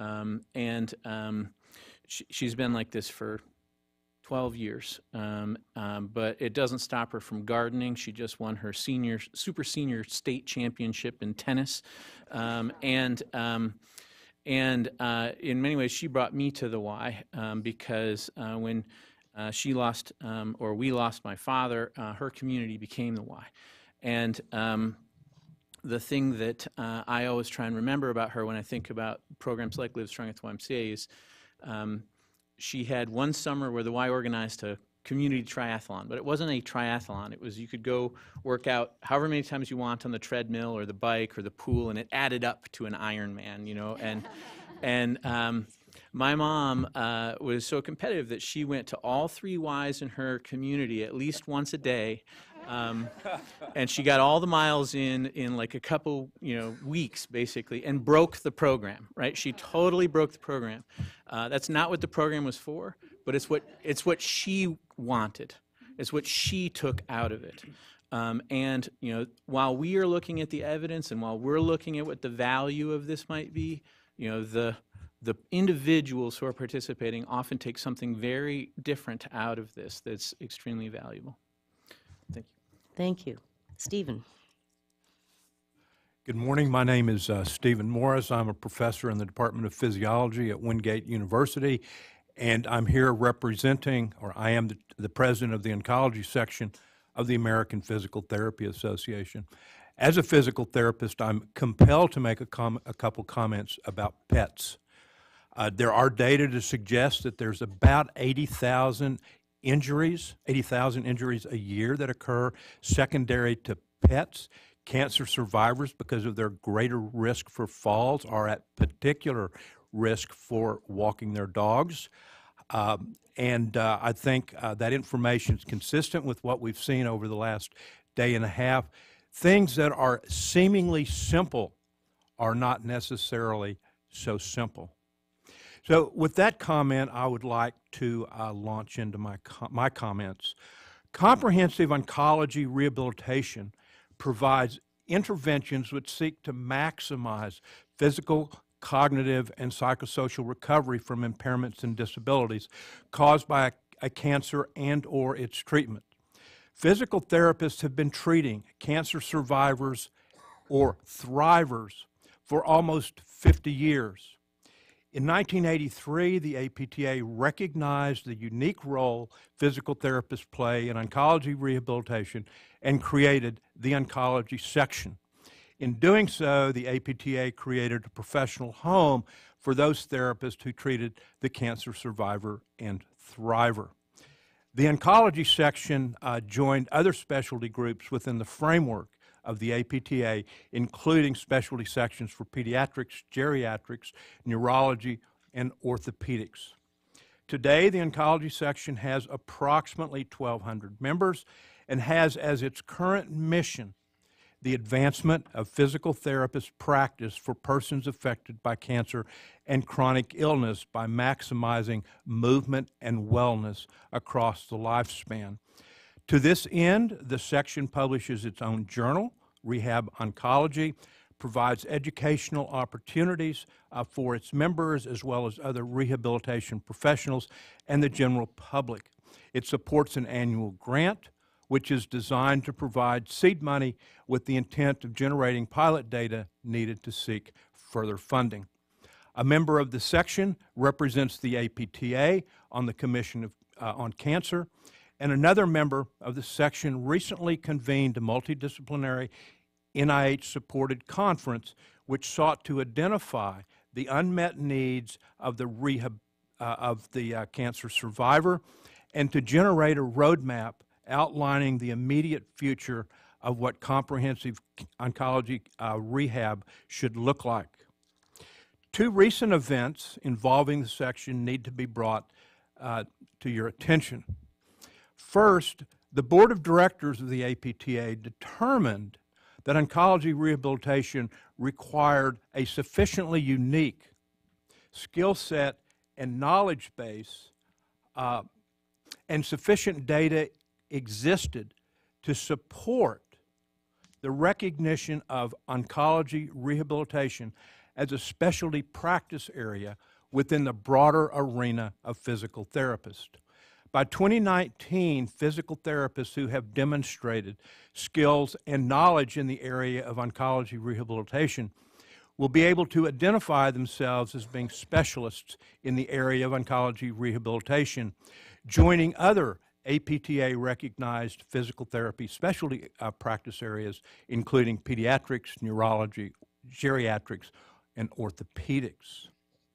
S7: She's been like this for 12 years, but it doesn't stop her from gardening. She just won her super senior state championship in tennis. In many ways, she brought me to the Y because when she lost, or we lost my father, her community became the Y. And the thing that I always try and remember about her when I think about programs like Livestrong at the YMCA is she had one summer where the Y organized a community triathlon, but it wasn't a triathlon. It was you could go work out however many times you want on the treadmill or the bike or the pool, and it added up to an Ironman, And my mom was so competitive that she went to all 3 Ys in her community at least once a day And she got all the miles in like a couple, weeks, basically, and broke the program, right? She totally broke the program. That's not what the program was for, but it's what she wanted. It's what she took out of it. And while we are looking at the evidence and while we're looking at what the value of this might be, the individuals who are participating often take something very different out of this that's extremely valuable. Thank you.
S1: Thank you. Stephen.
S8: Good morning. My name is Stephen Morris. I'm a professor in the Department of Physiology at Wingate University, and I'm here representing, or I am the president of the Oncology section of the American Physical Therapy Association. As a physical therapist, I'm compelled to make a couple comments about pets. There are data to suggest that there's about 80,000 injuries a year that occur secondary to pets. Cancer survivors, because of their greater risk for falls, are at particular risk for walking their dogs. I think that information is consistent with what we've seen over the last day and a half. Things that are seemingly simple are not necessarily so simple. So with that comment, I would like to launch into my comments. Comprehensive oncology rehabilitation provides interventions which seek to maximize physical, cognitive, and psychosocial recovery from impairments and disabilities caused by a cancer and/or its treatment. Physical therapists have been treating cancer survivors or thrivers for almost 50 years. In 1983, the APTA recognized the unique role physical therapists play in oncology rehabilitation and created the Oncology section. In doing so, the APTA created a professional home for those therapists who treated the cancer survivor and thriver. The Oncology section joined other specialty groups within the framework of the APTA, including specialty sections for pediatrics, geriatrics, neurology, and orthopedics. Today, the Oncology section has approximately 1,200 members and has as its current mission the advancement of physical therapist practice for persons affected by cancer and chronic illness by maximizing movement and wellness across the lifespan. To this end, the section publishes its own journal, Rehab Oncology, provides educational opportunities for its members as well as other rehabilitation professionals and the general public. It supports an annual grant, which is designed to provide seed money with the intent of generating pilot data needed to seek further funding. A member of the section represents the APTA on the Commission on Cancer, and another member of the section recently convened a multidisciplinary NIH-supported conference which sought to identify the unmet needs of the cancer survivor and to generate a roadmap outlining the immediate future of what comprehensive oncology rehab should look like. Two recent events involving the section need to be brought to your attention. First, the board of directors of the APTA determined that oncology rehabilitation required a sufficiently unique skill set and knowledge base and sufficient data existed to support the recognition of oncology rehabilitation as a specialty practice area within the broader arena of physical therapists. By 2019, physical therapists who have demonstrated skills and knowledge in the area of oncology rehabilitation will be able to identify themselves as being specialists in the area of oncology rehabilitation, joining other APTA-recognized physical therapy specialty practice areas, including pediatrics, neurology, geriatrics, and orthopedics.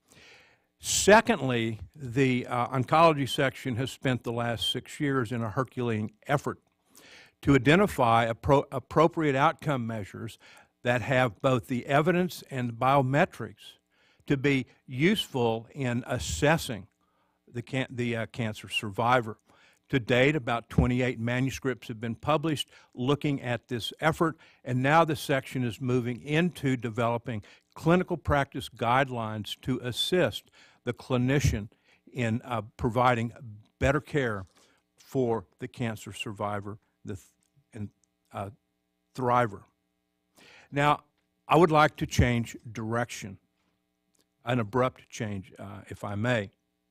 S8: Secondly, the oncology section has spent the last 6 years in a Herculean effort to identify appropriate outcome measures that have both the evidence and the biometrics to be useful in assessing the cancer survivor. To date, about 28 manuscripts have been published looking at this effort, and now the section is moving into developing clinical practice guidelines to assist the clinician in providing better care for the cancer survivor and thriver. Now, I would like to change direction, an abrupt change, if I may.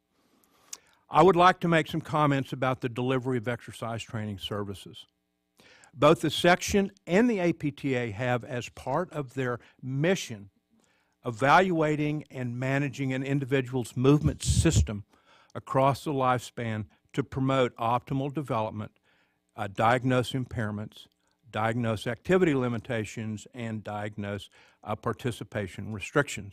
S8: I would like to make some comments about the delivery of exercise training services. Both the section and the APTA have, as part of their mission, evaluating and managing an individual's movement system across the lifespan to promote optimal development, diagnose impairments, diagnose activity limitations, and diagnose participation restrictions.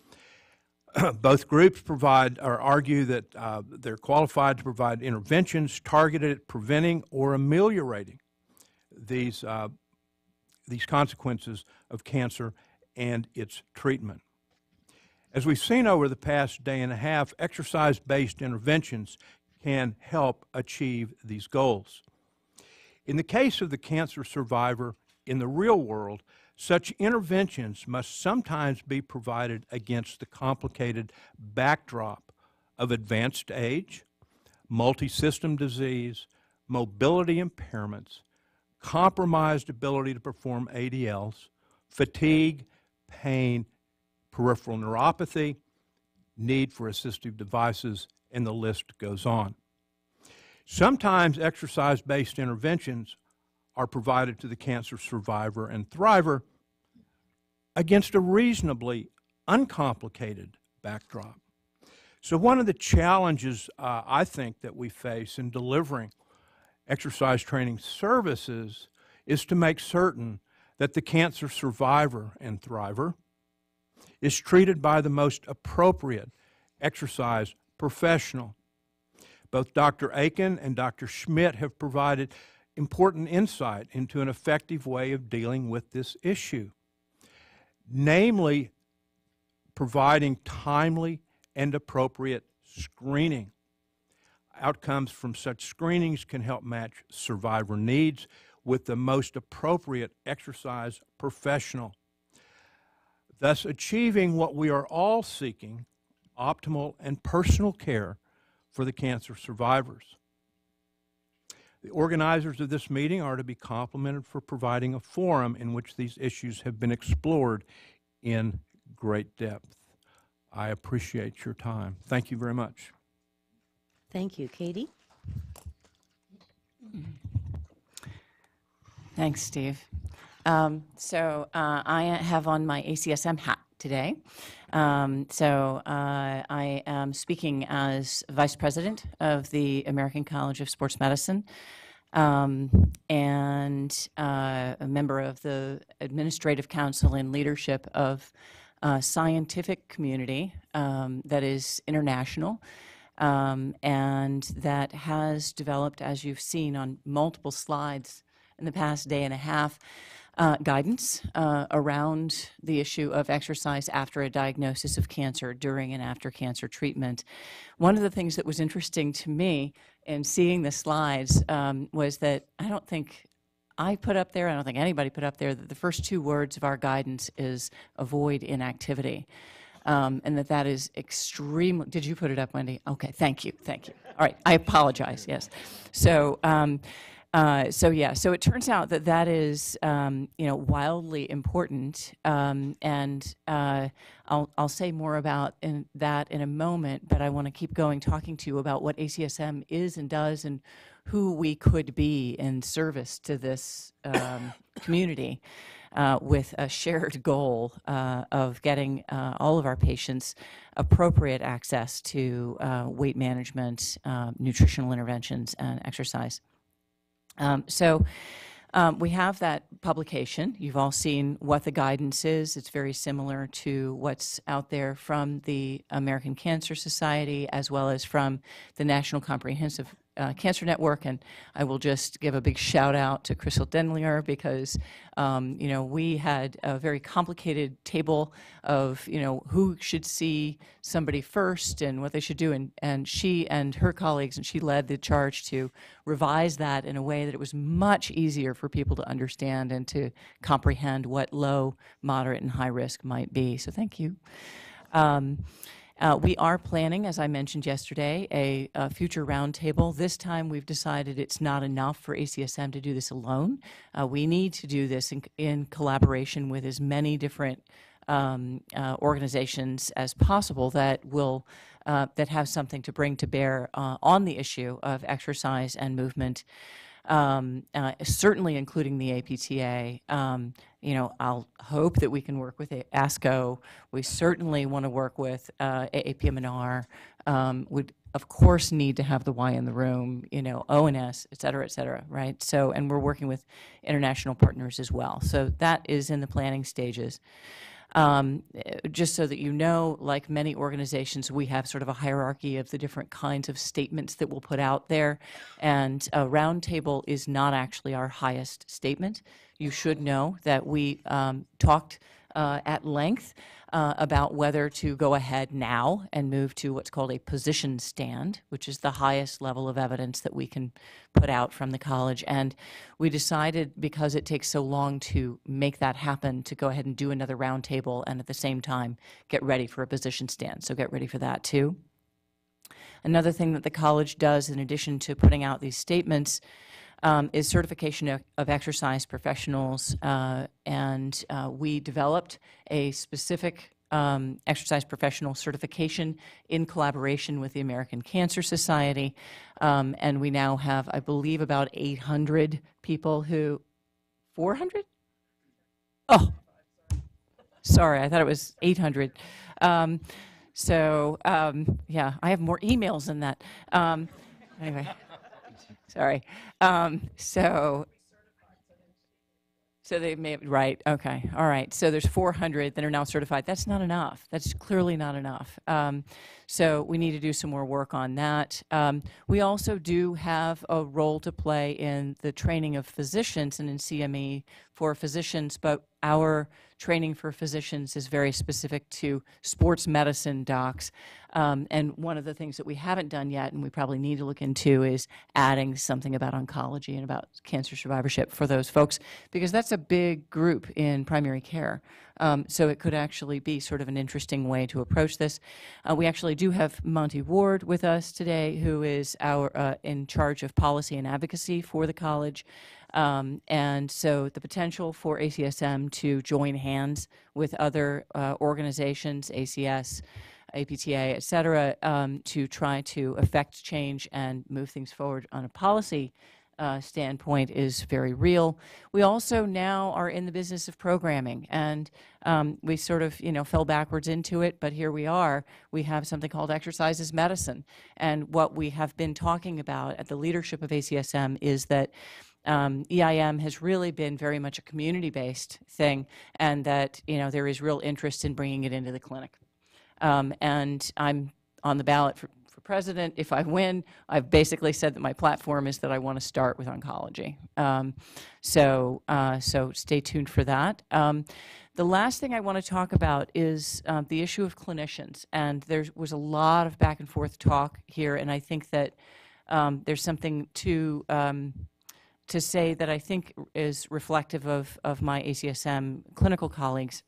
S8: Both groups provide or argue that they're qualified to provide interventions targeted at preventing or ameliorating these consequences of cancer and its treatment. As we've seen over the past day and a half, exercise-based interventions can help achieve these goals. In the case of the cancer survivor in the real world, such interventions must sometimes be provided against the complicated backdrop of advanced age, multi-system disease, mobility impairments, compromised ability to perform ADLs, fatigue, pain, peripheral neuropathy, need for assistive devices, and the list goes on. Sometimes exercise-based interventions are provided to the cancer survivor and thriver against a reasonably uncomplicated backdrop. So one of the challenges I think that we face in delivering exercise training services is to make certain that the cancer survivor and thriver is treated by the most appropriate exercise professional. Both Dr. Aiken and Dr. Schmitz have provided important insight into an effective way of dealing with this issue, namely providing timely and appropriate screening. Outcomes from such screenings can help match survivor needs with the most appropriate exercise professional, thus achieving what we are all seeking, optimal and personal care for the cancer survivors. The organizers of this meeting are to be complimented for providing a forum in which these issues have been explored in great depth. I appreciate your time. Thank you very much.
S1: Thank you. Katie?
S9: Thanks, Steve. I have on my ACSM hat today. I am speaking as Vice President of the American College of Sports Medicine and a member of the Administrative Council and leadership of a scientific community that is international and that has developed, as you've seen on multiple slides in the past day and a half, guidance around the issue of exercise after a diagnosis of cancer, during and after cancer treatment. One of the things that was interesting to me in seeing the slides was that I don't think I put up there, I don't think anybody put up there, that the first two words of our guidance is avoid inactivity. And that is extremely, did you put it up, Wendy? Okay, thank you. All right, I apologize, yes. So it turns out that is, wildly important, and I'll say more about that in a moment, but I want to keep going, talking to you about what ACSM is and does and who we could be in service to this community with a shared goal of getting all of our patients appropriate access to weight management, nutritional interventions, and exercise. We have that publication. You've all seen what the guidance is. It's very similar to what's out there from the American Cancer Society as well as from the National Comprehensive Cancer Network, and I will just give a big shout out to Crystal Denlinger because, we had a very complicated table of, who should see somebody first and what they should do, and she and her colleagues, and she led the charge to revise that in a way that it was much easier for people to understand and to comprehend what low, moderate, and high risk might be. So thank you. We are planning, as I mentioned yesterday, a future roundtable. This time we've decided it's not enough for ACSM to do this alone. We need to do this in collaboration with as many different organizations as possible that will that have something to bring to bear on the issue of exercise and movement. Certainly including the APTA. I'll hope that we can work with ASCO. We certainly want to work with AAPM&R. Would, of course, need to have the Y in the room, ONS, et cetera, right? So, and we're working with international partners as well. So that is in the planning stages. Just so that you know, like many organizations, we have sort of a hierarchy of the different kinds of statements that we'll put out there, and a roundtable is not actually our highest statement. You should know that we talked at length about whether to go ahead now and move to what's called a position stand, which is the highest level of evidence that we can put out from the college. And we decided, because it takes so long to make that happen, to go ahead and do another roundtable and at the same time get ready for a position stand. So get ready for that too. Another thing that the college does, in addition to putting out these statements, is certification of exercise professionals, and we developed a specific exercise professional certification in collaboration with the American Cancer Society, and we now have, I believe, about 800 people who, 400? Oh, sorry, I thought it was 800. Yeah, I have more emails than that. Anyway. Sorry. So they may have, right, okay, all right. So there's 400 that are now certified. That's not enough. That's clearly not enough. So we need to do some more work on that. We also do have a role to play in the training of physicians and in CME for physicians, but our training for physicians is very specific to sports medicine docs. And one of the things that we haven't done yet, and we probably need to look into, is adding something about oncology and about cancer survivorship for those folks, because that's a big group in primary care. So it could actually be sort of an interesting way to approach this. We actually do have Monty Ward with us today, who is our in charge of policy and advocacy for the college. And so the potential for ACSM to join hands with other organizations, ACS, APTA, et cetera, to try to affect change and move things forward on a policy standpoint is very real. We also now are in the business of programming, and we sort of, fell backwards into it, but here we are. We have something called Exercise is Medicine, and what we have been talking about at the leadership of ACSM is that EIM has really been very much a community-based thing, and that there is real interest in bringing it into the clinic. And I'm on the ballot for president. If I win, I've basically said that my platform is that I want to start with oncology. So stay tuned for that. The last thing I want to talk about is the issue of clinicians, and there was a lot of back and forth talk here, and I think that there's something to say that I think is reflective of my ACSM clinical colleagues.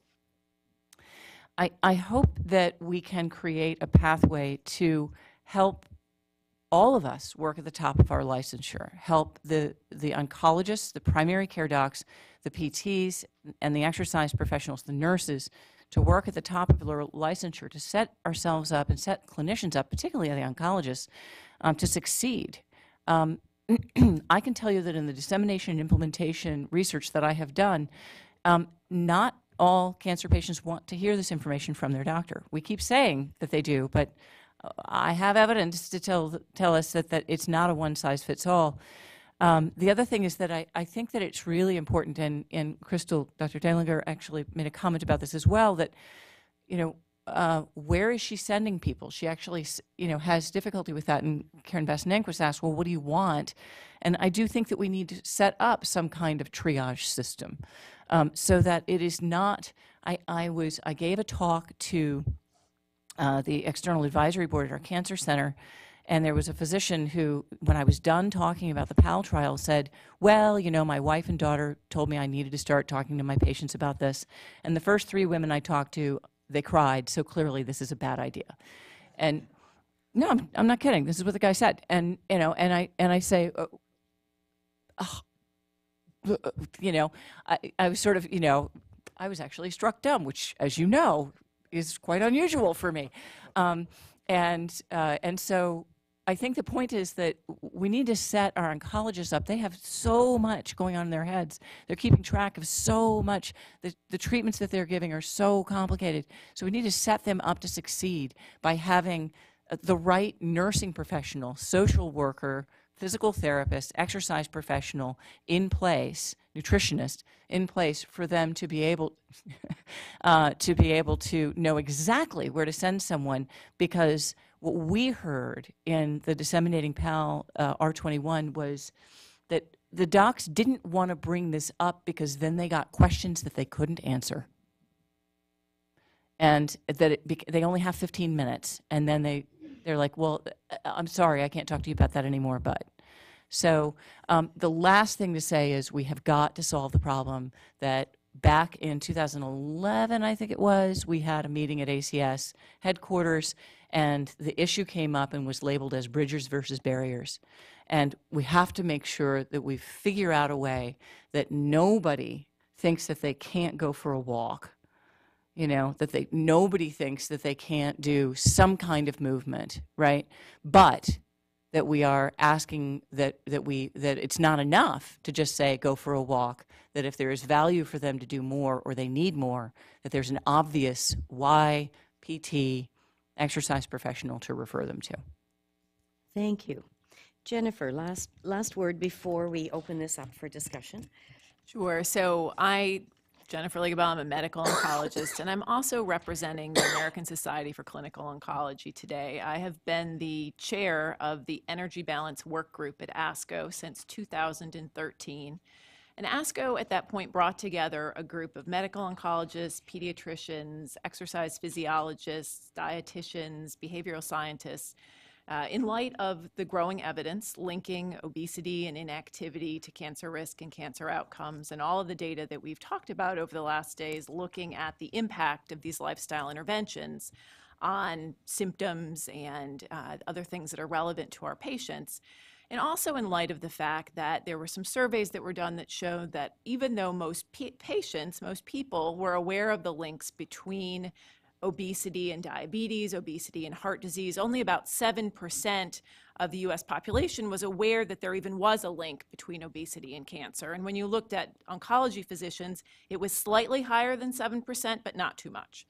S9: I hope that we can create a pathway to help all of us work at the top of our licensure, help the oncologists, the primary care docs, the PTs, and the exercise professionals, the nurses, to work at the top of their licensure, to set ourselves up and set clinicians up, particularly the oncologists, to succeed. I can tell you that in the dissemination and implementation research that I have done, not all cancer patients want to hear this information from their doctor. We keep saying that they do, but I have evidence to tell us that it's not a one-size-fits-all. The other thing is that I think that it's really important, and Crystal, Dr. Dalinger actually made a comment about this as well, that where is she sending people? She actually, has difficulty with that. And Karen Basanenk was asked, well, what do you want? And I do think that we need to set up some kind of triage system so that it is not. I gave a talk to the External Advisory Board at our cancer center, and there was a physician who, when I was done talking about the PAL trial, said, well, my wife and daughter told me I needed to start talking to my patients about this. And the first 3 women I talked to, they cried, so clearly this is a bad idea. And no, I'm not kidding. This is what the guy said. And, and I say, I was sort of, I was actually struck dumb, which, as you know, is quite unusual for me. And so I think the point is that we need to set our oncologists up. They have so much going on in their heads. They're keeping track of so much. The treatments that they're giving are so complicated. So we need to set them up to succeed by having the right nursing professional, social worker, physical therapist, exercise professional in place, nutritionist in place for them to be able to know exactly where to send someone, because what we heard in the disseminating PAL R21 was that the docs didn't want to bring this up because then they got questions that they couldn't answer. And that they only have 15 minutes, and then they're like, well, I'm sorry, I can't talk to you about that anymore, but. So the last thing to say is we have got to solve the problem that back in 2011, I think it was, we had a meeting at ACS headquarters, and the issue came up and was labeled as bridges versus barriers. And we have to make sure that we figure out a way that nobody thinks that they can't go for a walk, that nobody thinks that they can't do some kind of movement, right? But that we are asking that it's not enough to just say go for a walk, that if there is value for them to do more or they need more, that there's an obvious PT exercise professional to refer them to.
S1: Thank you. Jennifer, last word before we open this up for discussion.
S10: Sure. So Jennifer Ligibel, I'm a medical oncologist, and I'm also representing the American Society for Clinical Oncology today. I have been the chair of the Energy Balance Work Group at ASCO since 2013. And ASCO at that point brought together a group of medical oncologists, pediatricians, exercise physiologists, dietitians, behavioral scientists, in light of the growing evidence linking obesity and inactivity to cancer risk and cancer outcomes, and all of the data that we've talked about over the last days looking at the impact of these lifestyle interventions on symptoms and other things that are relevant to our patients. And also in light of the fact that there were some surveys that were done that showed that even though most people were aware of the links between obesity and diabetes, obesity and heart disease, only about 7% of the US population was aware that there even was a link between obesity and cancer. And when you looked at oncology physicians, it was slightly higher than 7%, but not too much.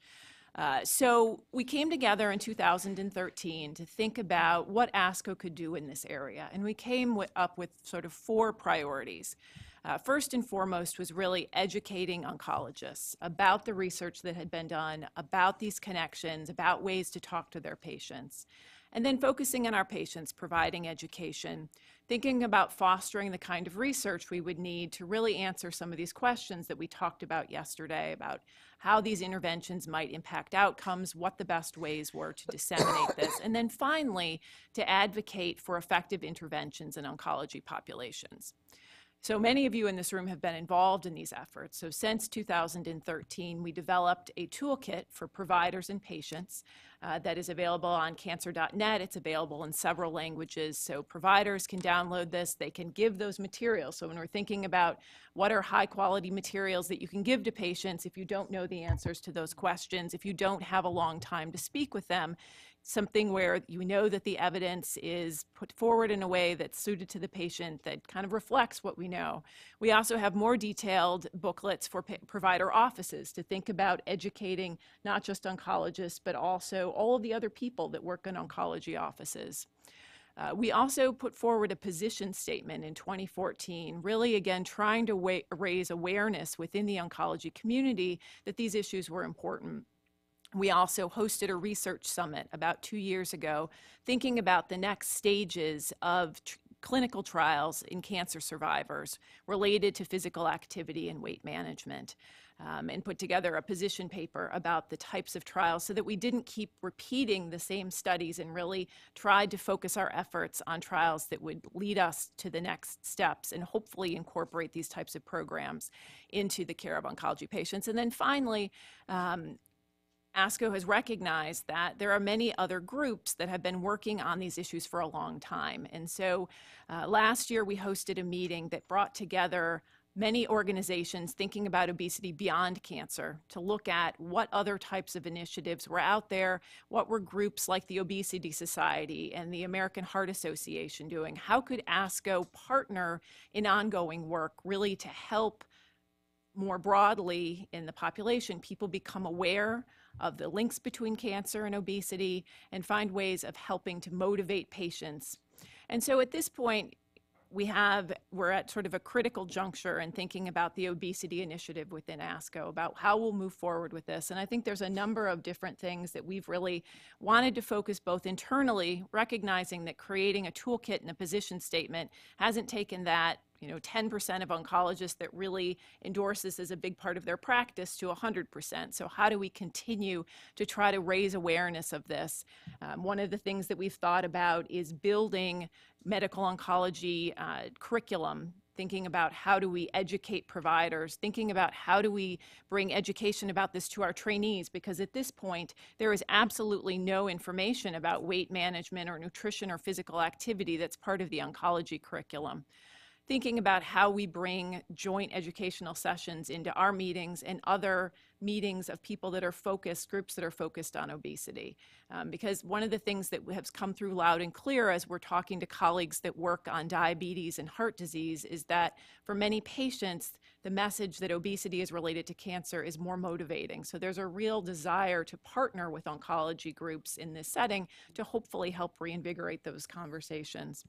S10: So we came together in 2013 to think about what ASCO could do in this area. And we came up with sort of 4 priorities. First and foremost was really educating oncologists about the research that had been done, about these connections, about ways to talk to their patients. And then focusing on our patients, providing education, thinking about fostering the kind of research we would need to really answer some of these questions that we talked about yesterday about how these interventions might impact outcomes, what the best ways were to disseminate this, and then finally to advocate for effective interventions in oncology populations. So many of you in this room have been involved in these efforts. So since 2013, we developed a toolkit for providers and patients that is available on cancer.net. It's available in several languages, so providers can download this. They can give those materials. So when we're thinking about what are high-quality materials that you can give to patients if you don't know the answers to those questions, if you don't have a long time to speak with them, something where you know that the evidence is put forward in a way that's suited to the patient that kind of reflects what we know. We also have more detailed booklets for provider offices to think about educating not just oncologists, but also all of the other people that work in oncology offices. We also put forward a position statement in 2014, really again trying to raise awareness within the oncology community that these issues were important. We also hosted a research summit about 2 years ago, thinking about the next stages of clinical trials in cancer survivors related to physical activity and weight management, and put together a position paper about the types of trials so that we didn't keep repeating the same studies and really tried to focus our efforts on trials that would lead us to the next steps and hopefully incorporate these types of programs into the care of oncology patients. And then finally, ASCO has recognized that there are many other groups that have been working on these issues for a long time. And so last year we hosted a meeting that brought together many organizations thinking about obesity beyond cancer to look at what other types of initiatives were out there, what were groups like the Obesity Society and the American Heart Association doing, how could ASCO partner in ongoing work really to help more broadly in the population people become aware of the links between cancer and obesity and find ways of helping to motivate patients. And so at this point, we're at sort of a critical juncture in thinking about the obesity initiative within ASCO, about how we'll move forward with this. And I think there's a number of different things that we've really wanted to focus both internally, recognizing that creating a toolkit and a position statement hasn't taken that 10% of oncologists that really endorse this as a big part of their practice to 100%. So how do we continue to try to raise awareness of this? One of the things that we've thought about is building medical oncology curriculum, thinking about how do we educate providers, thinking about how do we bring education about this to our trainees, because at this point, there is absolutely no information about weight management or nutrition or physical activity that's part of the oncology curriculum. Thinking about how we bring joint educational sessions into our meetings and other meetings of people that are focused, groups that are focused on obesity. Because one of the things that has come through loud and clear as we're talking to colleagues that work on diabetes and heart disease is that for many patients, the message that obesity is related to cancer is more motivating. So there's a real desire to partner with oncology groups in this setting to hopefully help reinvigorate those conversations.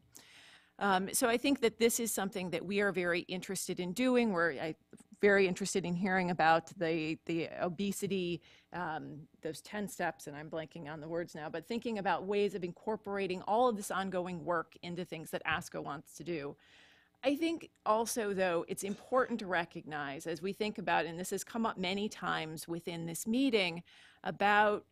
S10: So I think that this is something that we are very interested in doing. We're very interested in hearing about the obesity, those 10 steps, and I'm blanking on the words now, but thinking about ways of incorporating all of this ongoing work into things that ASCO wants to do. I think also, though, it's important to recognize as we think about, and this has come up many times within this meeting, about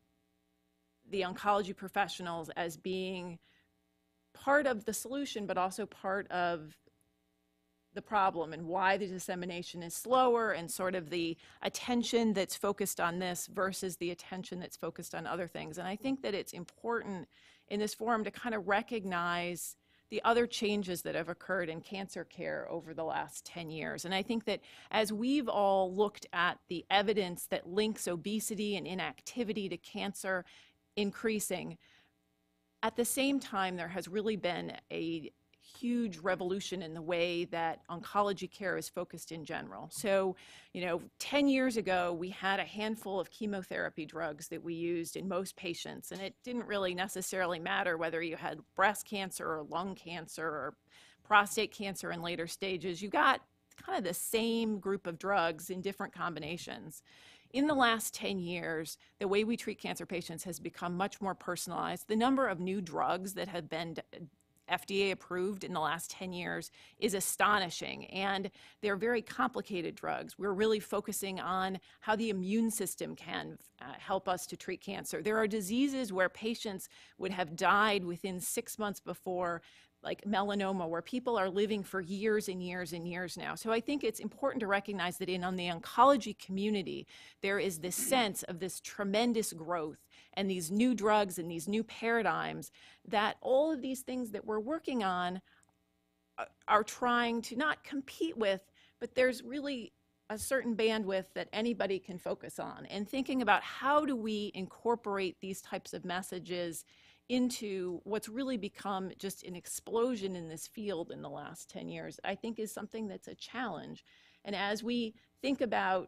S10: the oncology professionals as being part of the solution, but also part of the problem and why the dissemination is slower and sort of the attention that's focused on this versus the attention that's focused on other things. And I think that it's important in this forum to kind of recognize the other changes that have occurred in cancer care over the last 10 years. And I think that as we've all looked at the evidence that links obesity and inactivity to cancer increasing, at the same time, there has really been a huge revolution in the way that oncology care is focused in general. So, 10 years ago, we had a handful of chemotherapy drugs that we used in most patients, and it didn't really necessarily matter whether you had breast cancer or lung cancer or prostate cancer in later stages. You got kind of the same group of drugs in different combinations. In the last 10 years, the way we treat cancer patients has become much more personalized. The number of new drugs that have been FDA approved in the last 10 years is astonishing, and they're very complicated drugs. We're really focusing on how the immune system can help us to treat cancer. There are diseases where patients would have died within 6 months before, like melanoma, where people are living for years and years and years now. So I think it's important to recognize that on the oncology community, there is this sense of this tremendous growth and these new drugs and these new paradigms that all of these things that we're working on are trying to not compete with, but there's really a certain bandwidth that anybody can focus on. And thinking about how do we incorporate these types of messages into what's really become just an explosion in this field in the last 10 years, I think is something that's a challenge. And as we think about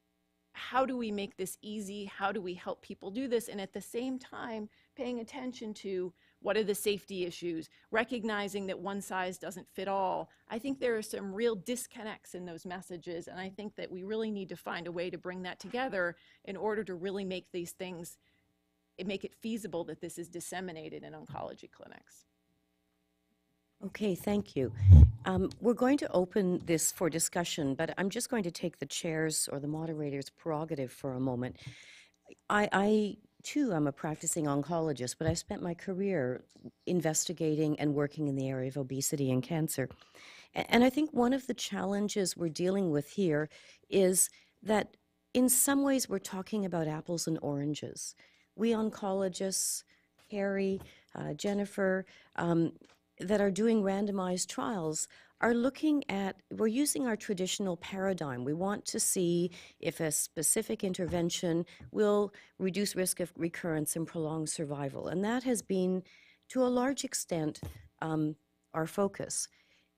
S10: how do we make this easy, how do we help people do this, and at the same time paying attention to What are the safety issues? Recognizing that one size doesn't fit all. I think there are some real disconnects in those messages, and I think that we really need to find a way to bring that together in order to really make these things, make it feasible that this is disseminated in oncology clinics.
S1: Okay, thank you. We're going to open this for discussion, but I'm just going to take the chair's or the moderator's prerogative for a moment. I too am a practicing oncologist, but I've spent my career investigating and working in the area of obesity and cancer. And I think one of the challenges we're dealing with here is that in some ways we're talking about apples and oranges. We oncologists, Carrie, Jennifer, that are doing randomized trials are looking at, we're using our traditional paradigm. We want to see if a specific intervention will reduce risk of recurrence and prolong survival. And that has been, to a large extent, our focus.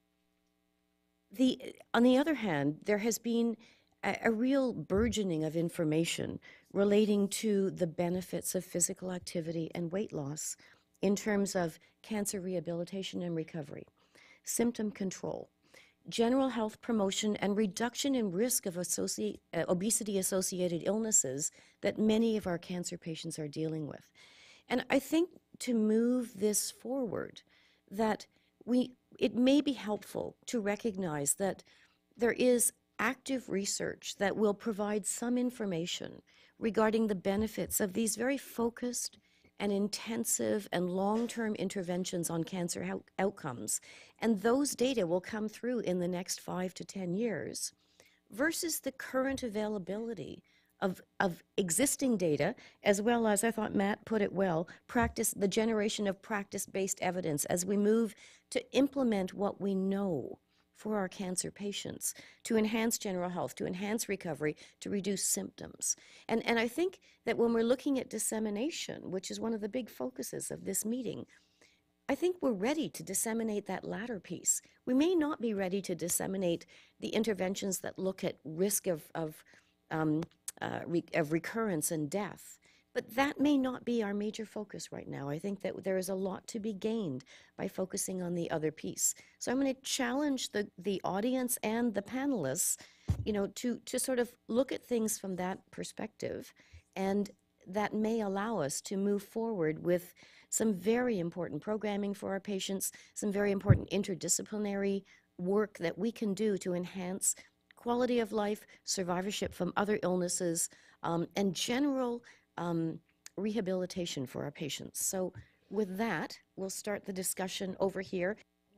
S1: On the other hand, there has been a real burgeoning of information relating to the benefits of physical activity and weight loss in terms of cancer rehabilitation and recovery, symptom control, general health promotion, and reduction in risk of obesity-associated illnesses that many of our cancer patients are dealing with. And I think to move this forward, that it may be helpful to recognize that there is active research that will provide some information regarding the benefits of these very focused and intensive and long-term interventions on cancer outcomes. And those data will come through in the next 5 to 10 years versus the current availability of existing data, as well as, I thought Matt put it well, the generation of practice-based evidence as we move to implement what we know for our cancer patients, to enhance general health, to enhance recovery, to reduce symptoms. And I think that when we're looking at dissemination, which is one of the big focuses of this meeting, I think we're ready to disseminate that latter piece. We may not be ready to disseminate the interventions that look at risk of recurrence and death. But that may not be our major focus right now. I think that there is a lot to be gained by focusing on the other piece. So I'm going to challenge the audience and the panelists, to sort of look at things from that perspective, and that may allow us to move forward with some very important programming for our patients, some very important interdisciplinary work that we can do to enhance quality of life, survivorship from other illnesses, and general rehabilitation for our patients. So with that, we'll start the discussion over here.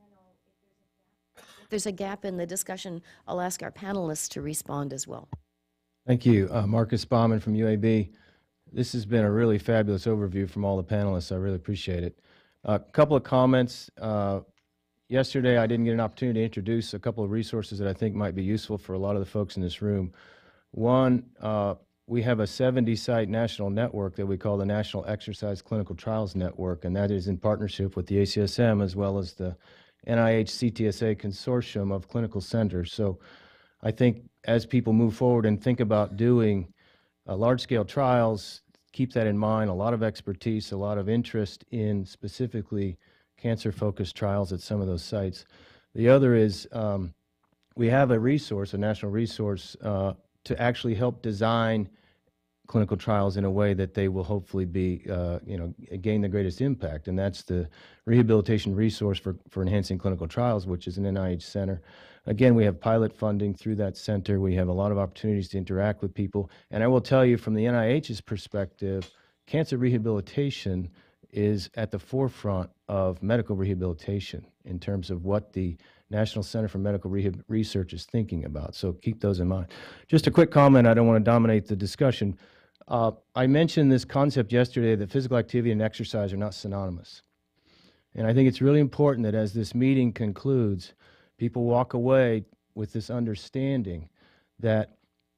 S1: If there's a gap in the discussion, I'll ask our panelists to respond as well.
S11: Thank you. Marcus Baumann from UAB. This has been a really fabulous overview from all the panelists. I really appreciate it. A couple of comments. Yesterday, I didn't get an opportunity to introduce a couple of resources that I think might be useful for a lot of the folks in this room. One, we have a 70-site national network that we call the National Exercise Clinical Trials Network, and that is in partnership with the ACSM as well as the NIH CTSA Consortium of Clinical Centers. So I think as people move forward and think about doing large-scale trials, keep that in mind. A lot of expertise, a lot of interest in specifically cancer-focused trials at some of those sites. The other is we have a resource, a national resource, to actually help design clinical trials in a way that they will hopefully be, gain the greatest impact, and that's the Rehabilitation Resource for Enhancing Clinical Trials, which is an NIH center. Again, we have pilot funding through that center. We have a lot of opportunities to interact with people, and I will tell you from the NIH's perspective, cancer rehabilitation is at the forefront of medical rehabilitation in terms of what the National Center for Medical Research is thinking about. So keep those in mind. Just a quick comment. I don't want to dominate the discussion. I mentioned this concept yesterday that physical activity and exercise are not synonymous. And I think it's really important that as this meeting concludes, people walk away with this understanding that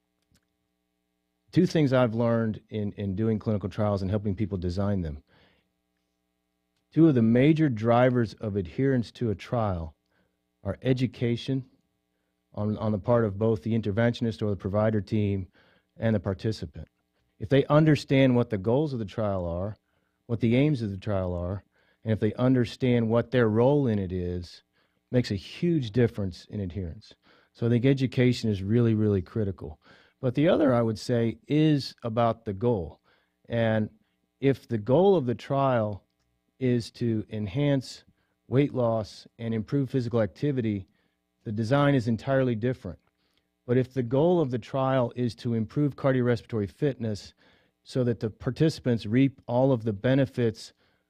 S11: two things I've learned in doing clinical trials and helping people design them. Two of the major drivers of adherence to a trial are education on the part of both the interventionist or the provider team and the participant. If they understand what the goals of the trial are, what the aims of the trial are, and if they understand what their role in it is, makes a huge difference in adherence. So I think education is really, really critical. But the other, I would say, is about the goal. And if the goal of the trial is to enhance weight loss and improve physical activity, the design is entirely different. But if the goal of the trial is to improve cardiorespiratory fitness so that the participants reap all of the benefits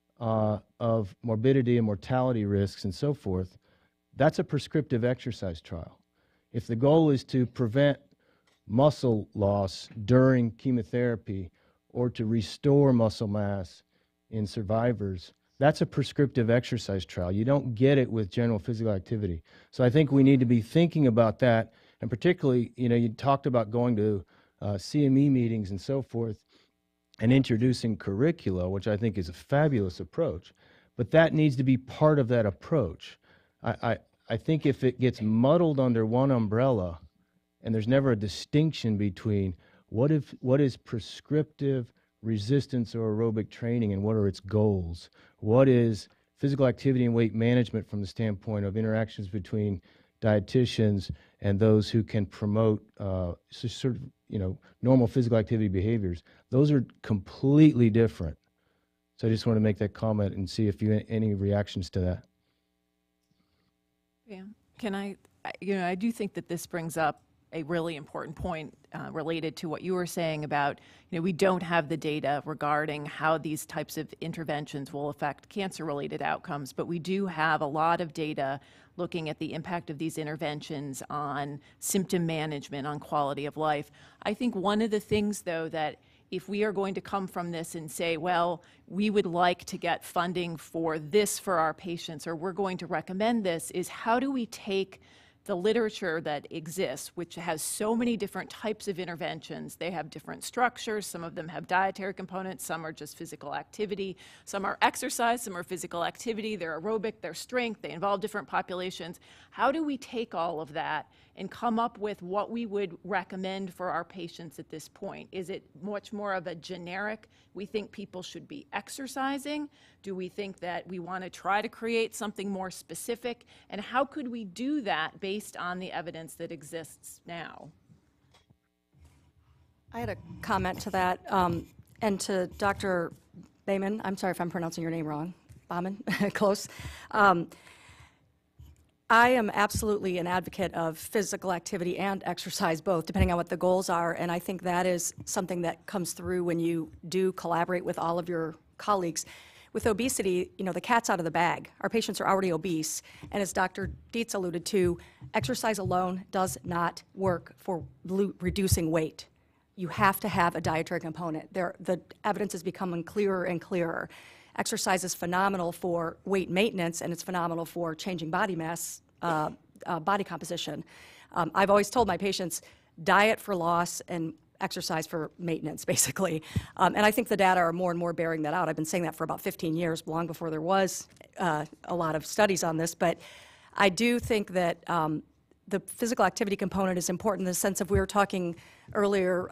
S11: of morbidity and mortality risks and so forth, that's a prescriptive exercise trial. If the goal is to prevent muscle loss during chemotherapy or to restore muscle mass in survivors, that's a prescriptive exercise trial. You don't get it with general physical activity. So I think we need to be thinking about that, and particularly, you talked about going to CME meetings and so forth and introducing curricula, which I think is a fabulous approach, but that needs to be part of that approach. I think if it gets muddled under one umbrella and there's never a distinction between what is prescriptive resistance or aerobic training and what are its goals, what is physical activity and weight management from the standpoint of interactions between dietitians and those who can promote sort of normal physical activity behaviors, those are completely different. So I just want to make that comment and see if you any reactions to that.
S10: Yeah, can I do think that this brings up a really important point related to what you were saying about, we don't have the data regarding how these types of interventions will affect cancer-related outcomes, but we do have a lot of data looking at the impact of these interventions on symptom management, on quality of life. I think one of the things, though, that if we are going to come from this and say, well, we would like to get funding for this for our patients, or we're going to recommend this, is how do we take the literature that exists, which has so many different types of interventions. They have different structures. Some of them have dietary components. Some are just physical activity. Some are exercise. Some are physical activity. They're aerobic. They're strength. They involve different populations. How do we take all of that and come up with what we would recommend for our patients at this point? Is it much more of a generic, we think people should be exercising? Do we think that we want to try to create something more specific? And how could we do that based on the evidence that exists now?
S4: I had a comment to that, and to Dr. Bayman. I'm sorry if I'm pronouncing your name wrong. Bauman, close. I am absolutely an advocate of physical activity and exercise both, depending on what the goals are, and I think that is something that comes through when you do collaborate with all of your colleagues. With obesity, the cat's out of the bag. Our patients are already obese, and as Dr. Dietz alluded to, exercise alone does not work for reducing weight. You have to have a dietary component. The evidence is becoming clearer and clearer. Exercise is phenomenal for weight maintenance, and it's phenomenal for changing body mass, body composition. I've always told my patients, diet for loss and exercise for maintenance, basically. And I think the data are more and more bearing that out. I've been saying that for about 15 years, long before there was a lot of studies on this. But I do think that the physical activity component is important in the sense of, we were talking earlier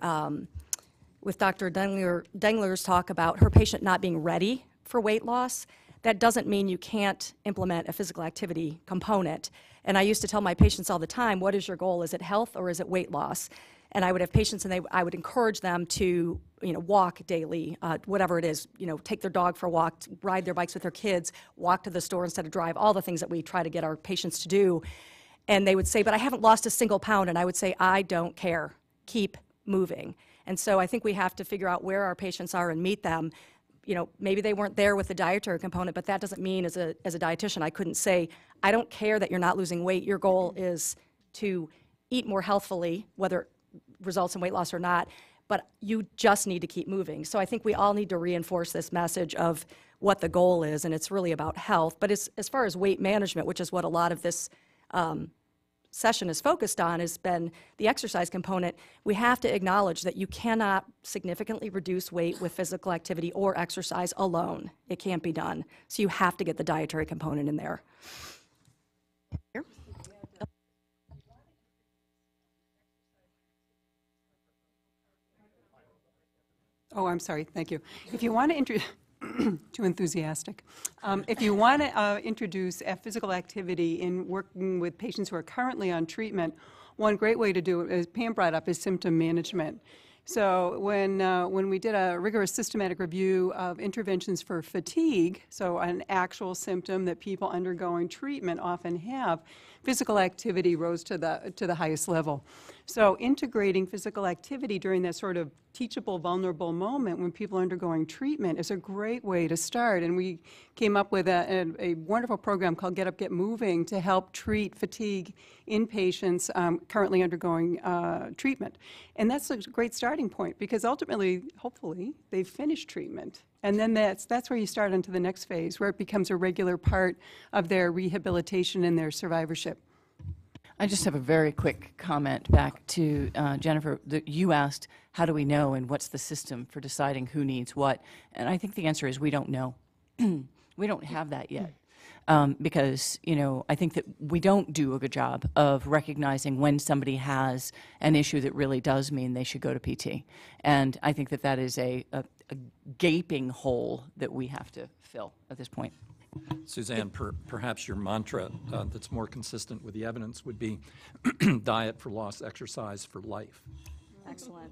S4: with Dr. Dengler's talk about her patient not being ready for weight loss. That doesn't mean you can't implement a physical activity component. And I used to tell my patients all the time, what is your goal? Is it health or is it weight loss? And I would have patients, and I would encourage them to, walk daily, whatever it is, take their dog for a walk, ride their bikes with their kids, walk to the store instead of drive, all the things that we try to get our patients to do. And they would say, but I haven't lost a single pound. And I would say, I don't care. Keep moving. And so I think we have to figure out where our patients are and meet them. Maybe they weren't there with the dietary component, but that doesn't mean as a dietitian I couldn't say, I don't care that you're not losing weight. Your goal is to eat more healthfully, whether it results in weight loss or not, but you just need to keep moving. So I think we all need to reinforce this message of what the goal is, and it's really about health. But as far as weight management, which is what a lot of this session is focused on, has been the exercise component. We have to acknowledge that you cannot significantly reduce weight with physical activity or exercise alone. It can't be done. So you have to get the dietary component in there. Here.
S6: Oh, I'm sorry. Thank you. If you want to too enthusiastic. If you want to introduce physical activity in working with patients who are currently on treatment, one great way to do it, as Pam brought up, is symptom management. So when we did a rigorous systematic review of interventions for fatigue, so an actual symptom that people undergoing treatment often have, physical activity rose to the highest level. So integrating physical activity during that sort of teachable, vulnerable moment when people are undergoing treatment is a great way to start. And we came up with a wonderful program called Get Up, Get Moving to help treat fatigue in patients currently undergoing treatment. And that's a great starting point because ultimately, hopefully, they've finished treatment. And then that's where you start into the next phase, where it becomes a regular part of their rehabilitation and their survivorship.
S9: I just have a very quick comment back to Jennifer. You asked, how do we know and what's the system for deciding who needs what? And I think the answer is we don't know. We don't have that yet. Because, you know, I think that we don't do a good job of recognizing when somebody has an issue that really does mean they should go to PT. And I think that that is a gaping hole that we have to fill at this point.
S3: Suzanne, perhaps your mantra that's more consistent with the evidence would be diet for loss, exercise for life.
S4: Excellent.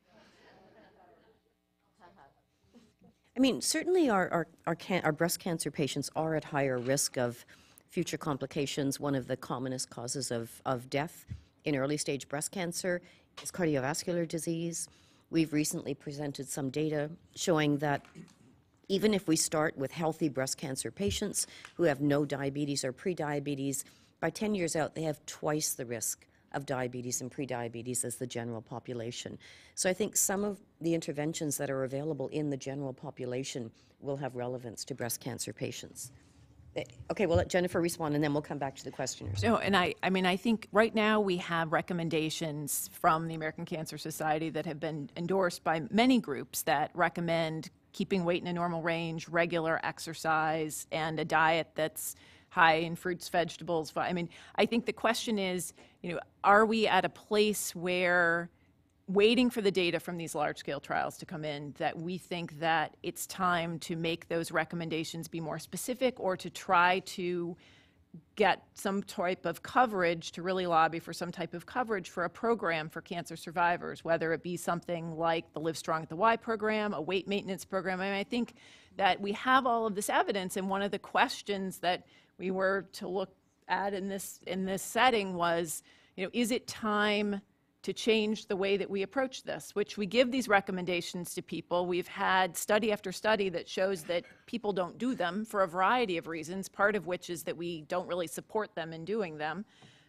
S1: I mean, certainly our breast cancer patients are at higher risk of future complications. One of the commonest causes of death in early stage breast cancer is cardiovascular disease. We've recently presented some data showing that even if we start with healthy breast cancer patients who have no diabetes or prediabetes, by 10 years out, they have twice the risk of diabetes and prediabetes as the general population. So I think some of the interventions that are available in the general population will have relevance to breast cancer patients. Okay, we'll let Jennifer respond, and then we'll come back to the questioners.
S10: No, and I mean, I think right now we have recommendations from the American Cancer Society that have been endorsed by many groups that recommend keeping weight in a normal range, regular exercise, and a diet that's high in fruits, vegetables. I mean, I think the question is, you know, are we at a place where, waiting for the data from these large-scale trials to come in, that we think that it's time to make those recommendations be more specific, or to try to get some type of coverage, to really lobby for some type of coverage for a program for cancer survivors, whether it be something like the Live Strong at the Y program, a weight maintenance program. I mean, I think that we have all of this evidence, and one of the questions that we were to look at in this setting was, you know, is it time to change the way that we approach this, which we give these recommendations to people. We've had study after study that shows that people don't do them for a variety of reasons, part of which is that we don't really support them in doing them.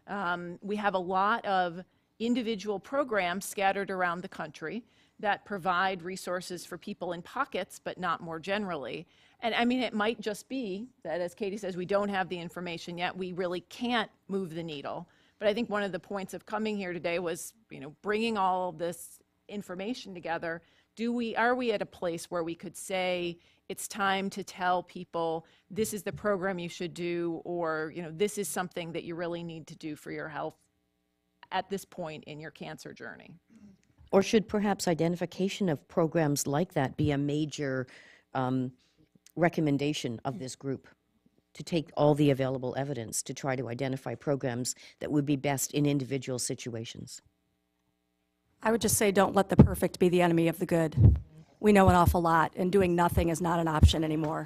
S10: We have a lot of individual programs scattered around the country that provide resources for people in pockets, but not more generally. And I mean, it might just be that, as Katie says, we don't have the information yet. We really can't move the needle. But I think one of the points of coming here today was, you know, bringing all of this information together. Are we at a place where we could say it's time to tell people this is the program you should do, or, you know, this is something that you really need to do for your health at this point in your cancer journey?
S1: Or should perhaps identification of programs like that be a major recommendation of this group, to take all the available evidence to try to identify programs that would be best in individual situations?
S4: I would just say, don't let the perfect be the enemy of the good. We know an awful lot, and doing nothing is not an option anymore.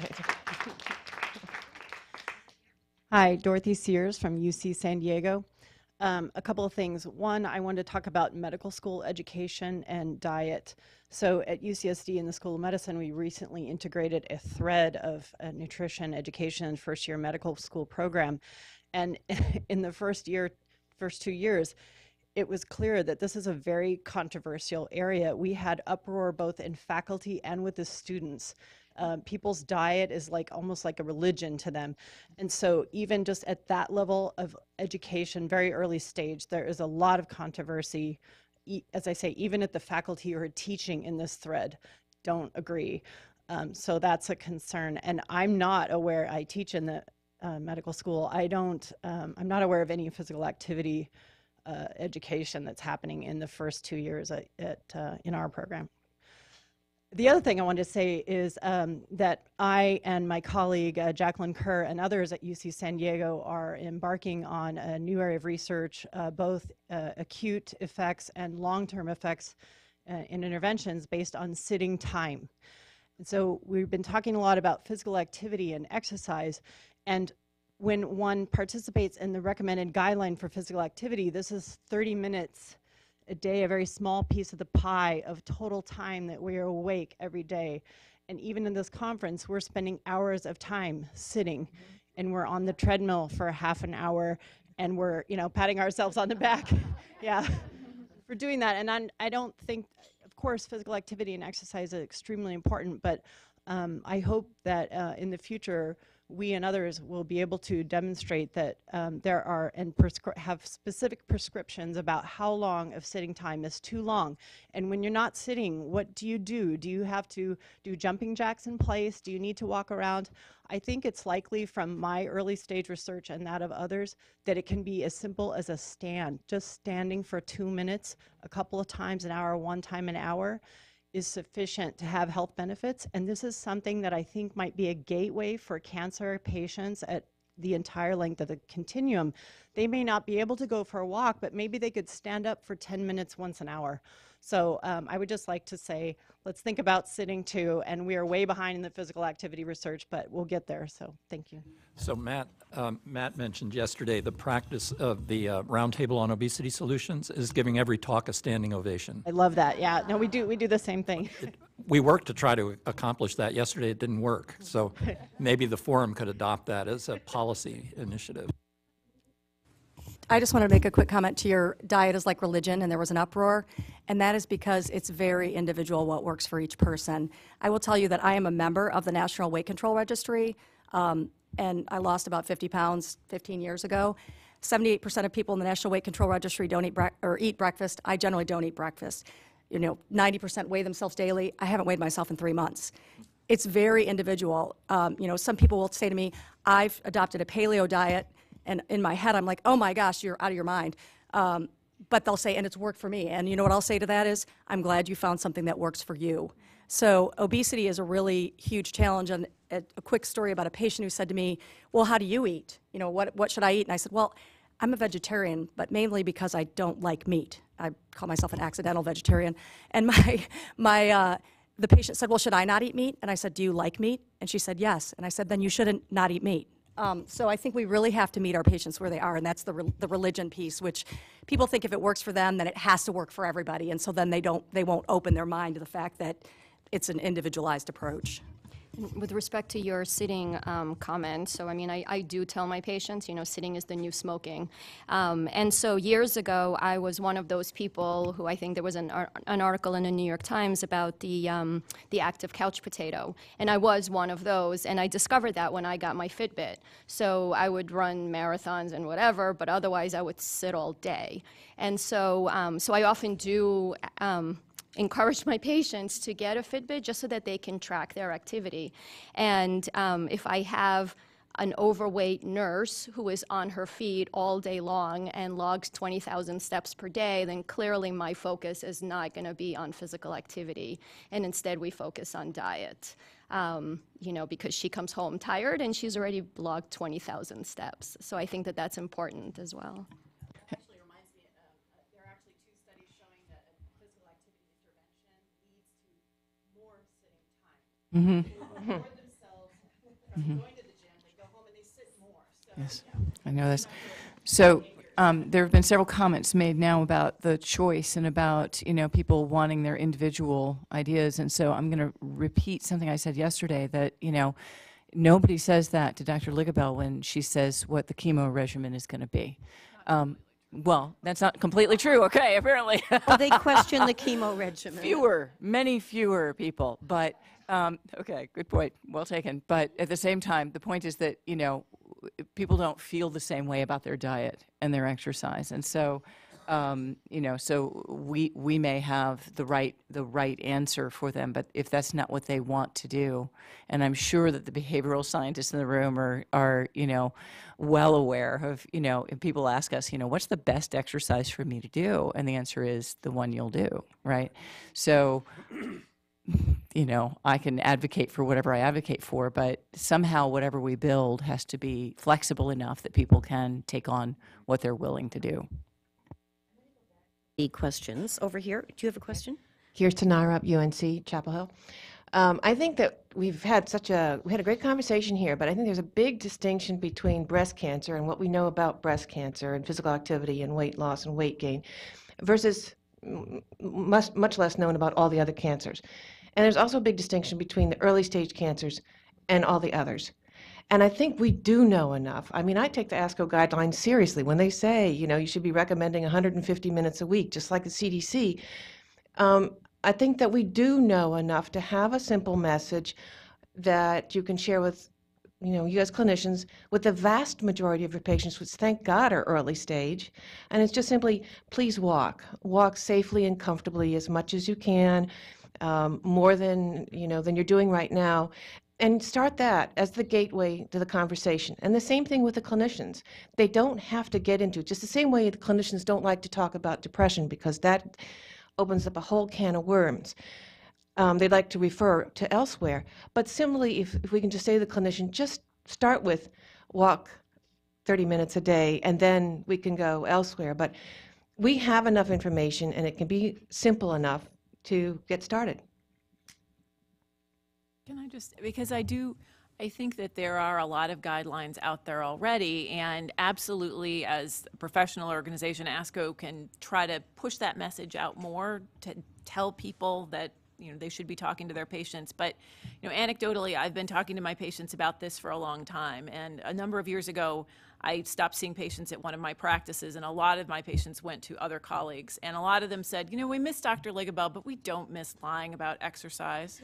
S12: Hi, Dorothy Sears from UC San Diego. A couple of things. One, I wanted to talk about medical school education and diet. So at UCSD in the School of Medicine, we recently integrated a thread of nutrition education first year medical school program. And in the first 2 years, it was clear that this is a very controversial area. We had uproar both in faculty and with the students. People's diet is almost like a religion to them. And so even just at that level of education, very early stage, there is a lot of controversy. As I say, even at the faculty who are teaching in this thread don't agree. So that's a concern. And I'm not aware, I teach in the medical school, I'm not aware of any physical activity education that's happening in the first 2 years in our program. The other thing I wanted to say is that I and my colleague Jacqueline Kerr and others at UC San Diego are embarking on a new area of research, both acute effects and long-term effects in interventions based on sitting time. And so we've been talking a lot about physical activity and exercise, and when one participates in the recommended guideline for physical activity, this is 30 minutes a day, a very small piece of the pie of total time that we are awake every day. And even in this conference, we're spending hours of time sitting, and we're on the treadmill for a half an hour, and we're, you know, patting ourselves on the back, yeah, for doing that. And I don't think, of course, physical activity and exercise is extremely important, but I hope that in the future, we and others will be able to demonstrate that there are and have specific prescriptions about how long of sitting time is too long. And when you're not sitting, what do you do? Do you have to do jumping jacks in place? Do you need to walk around? I think it's likely from my early stage research and that of others that it can be as simple as a stand. Just standing for 2 minutes, a couple of times an hour, one time an hour, is sufficient to have health benefits. And this is something that I think might be a gateway for cancer patients at the entire length of the continuum. They may not be able to go for a walk, but maybe they could stand up for 10 minutes once an hour. So I would just like to say, let's think about sitting too, and we are way behind in the physical activity research, but we'll get there, so thank you.
S3: So Matt mentioned yesterday the practice of the Roundtable on Obesity Solutions is giving every talk a standing ovation.
S12: I love that, yeah. No, we do the same thing.
S3: We worked to try to accomplish that. Yesterday it didn't work, so maybe the forum could adopt that as a policy initiative.
S4: I just want to make a quick comment to your diet is like religion, and there was an uproar, and that is because it's very individual what works for each person. I will tell you that I am a member of the National Weight Control Registry, and I lost about 50 pounds 15 years ago. 78% of people in the National Weight Control Registry don't eat breakfast. I generally don't eat breakfast. You know, 90% weigh themselves daily. I haven't weighed myself in 3 months. It's very individual. You know, some people will say to me, I've adopted a paleo diet, and in my head, I'm like, oh my gosh, you're out of your mind. But they'll say, and it's worked for me. And you know what I'll say to that is, I'm glad you found something that works for you. So obesity is a really huge challenge. And a quick story about a patient who said to me, well, how do you eat? You know, what should I eat? And I said, well, I'm a vegetarian, but mainly because I don't like meat. I call myself an accidental vegetarian. And the patient said, well, should I not eat meat? And I said, do you like meat? And she said, yes. And I said, then you shouldn't not eat meat. So I think we really have to meet our patients where they are, and that's the religion piece, which people think if it works for them, then it has to work for everybody, and so then they won't open their mind to the fact that it's an individualized approach.
S5: With respect to your sitting comment, so I mean, I do tell my patients, you know, sitting is the new smoking. And so years ago, I was one of those people who I think there was an article in the New York Times about the active couch potato. And I was one of those, and I discovered that when I got my Fitbit. So I would run marathons and whatever, but otherwise I would sit all day. And so, so I often do encourage my patients to get a Fitbit just so that they can track their activity. And if I have an overweight nurse who is on her feet all day long and logs 20,000 steps per day, then clearly my focus is not going to be on physical activity. And instead we focus on diet, you know, because she comes home tired and she's already logged 20,000 steps. So I think that that's important as well.
S9: Mm-hmm. Yes, I know this. So there have been several comments made now about the choice and about, you know, people wanting their individual ideas. And so I'm going to repeat something I said yesterday, that, you know, nobody says that to Dr. Ligibel when she says what the chemo regimen is going to be. Well, that's not completely true. Okay, apparently.
S1: Well, they question the chemo regimen.
S9: Many fewer people. But, okay, good point. Well taken. But at the same time, the point is that, you know, people don't feel the same way about their diet and their exercise. And so, you know, so we may have the right answer for them, but if that's not what they want to do, and I'm sure that the behavioral scientists in the room are you know, well aware of, you know, if people ask us, you know, what's the best exercise for me to do? And the answer is the one you'll do, right? So you know, I can advocate for whatever I advocate for, but somehow whatever we build has to be flexible enough that people can take on what they're willing to do.
S1: The questions over here. Do you have a question?
S13: Kirsten Narup, UNC, Chapel Hill. I think that we had a great conversation here, but I think there's a big distinction between breast cancer and what we know about breast cancer and physical activity and weight loss and weight gain versus much less known about all the other cancers. And there's also a big distinction between the early stage cancers and all the others. And I think we do know enough. I mean, I take the ASCO guidelines seriously when they say, you know, you should be recommending 150 minutes a week, just like the CDC. I think that we do know enough to have a simple message that you can share with, you know, you as clinicians, with the vast majority of your patients, which thank God are early stage. And it's just simply, please walk. Walk safely and comfortably as much as you can, more than, you know, than you're doing right now. And start that as the gateway to the conversation. And the same thing with the clinicians. They don't have to get into it. Just the same way the clinicians don't like to talk about depression because that opens up a whole can of worms. They'd like to refer to elsewhere. But similarly, if we can just say to the clinician, just start with walk 30 minutes a day, and then we can go elsewhere. But we have enough information, and it can be simple enough to get started.
S10: Can I just, because I think that there are a lot of guidelines out there already, and absolutely as a professional organization, ASCO can try to push that message out more to tell people that, you know, they should be talking to their patients. But, you know, anecdotally, I've been talking to my patients about this for a long time. And a number of years ago, I stopped seeing patients at one of my practices, and a lot of my patients went to other colleagues. And a lot of them said, you know, we miss Dr. Ligibel, but we don't miss lying about exercise.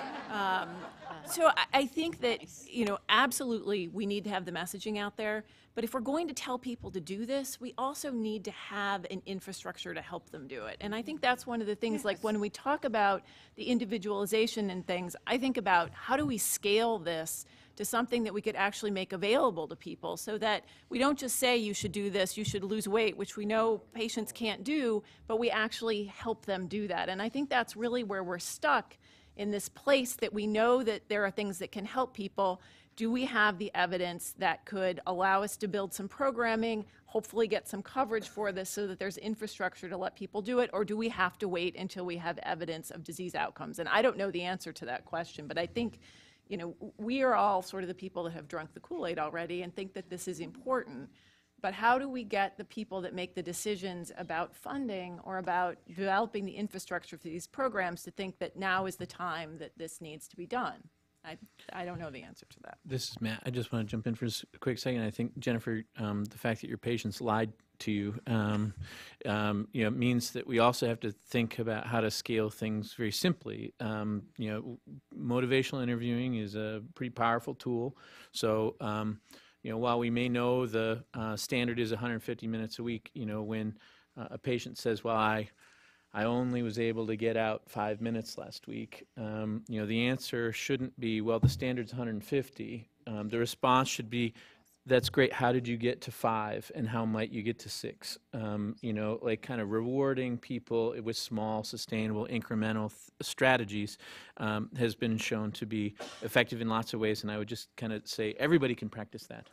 S10: So I think that, you know, absolutely we need to have the messaging out there. But if we're going to tell people to do this, we also need to have an infrastructure to help them do it. And I think that's one of the things, like when we talk about the individualization and things, I think about how do we scale this to something that we could actually make available to people so that we don't just say you should do this, you should lose weight, which we know patients can't do, but we actually help them do that. And I think that's really where we're stuck in this place that we know that there are things that can help people. Do we have the evidence that could allow us to build some programming, hopefully get some coverage for this so that there's infrastructure to let people do it, or do we have to wait until we have evidence of disease outcomes? And I don't know the answer to that question, but I think, you know, we are all sort of the people that have drunk the Kool-Aid already and think that this is important. But how do we get the people that make the decisions about funding or about developing the infrastructure for these programs to think that now is the time that this needs to be done? I don't know the answer to that.
S7: This is Matt. I just want to jump in for a quick second. I think, Jennifer, the fact that your patients lied to you, you know, means that we also have to think about how to scale things very simply. You know, motivational interviewing is a pretty powerful tool. So, you know, while we may know the standard is 150 minutes a week, you know, when a patient says, well, I only was able to get out 5 minutes last week, you know, the answer shouldn't be, well, the standard's 150. The response should be, that's great, how did you get to 5 and how might you get to 6? You know, like kind of rewarding people with small, sustainable, incremental strategies has been shown to be effective in lots of ways, and I would just kind of say everybody can practice that.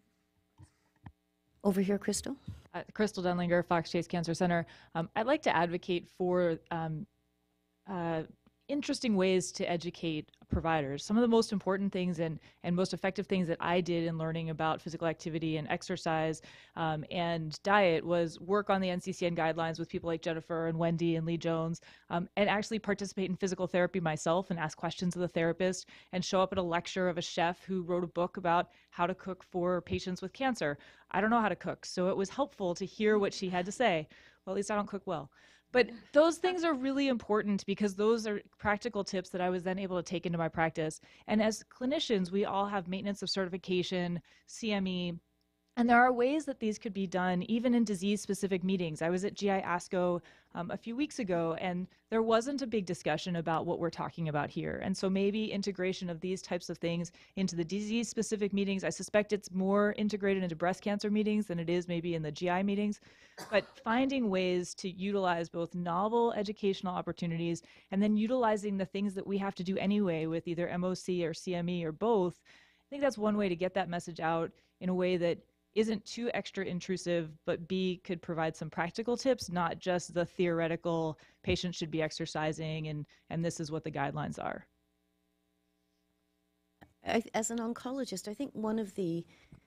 S1: Over here, Crystal.
S14: Crystal Denlinger, Fox Chase Cancer Center. I'd like to advocate for interesting ways to educate providers. Some of the most important things and most effective things that I did in learning about physical activity and exercise and diet was work on the NCCN guidelines with people like Jennifer and Wendy and Lee Jones, and actually participate in physical therapy myself and ask questions of the therapist and show up at a lecture of a chef who wrote a book about how to cook for patients with cancer. I don't know how to cook, so it was helpful to hear what she had to say. Well, at least I don't cook well. But those things are really important because those are practical tips that I was then able to take into my practice. And as clinicians, we all have maintenance of certification, CME, And there are ways that these could be done even in disease-specific meetings. I was at GI ASCO a few weeks ago, and there wasn't a big discussion about what we're talking about here. And so maybe integration of these types of things into the disease-specific meetings. I suspect it's more integrated into breast cancer meetings than it is maybe in the GI meetings. But finding ways to utilize both novel educational opportunities and then utilizing the things that we have to do anyway with either MOC or CME or both, I think that's one way to get that message out in a way that isn't too extra intrusive, but B, could provide some practical tips, not just the theoretical patients should be exercising and this is what the guidelines are.
S1: As an oncologist, I think one of the,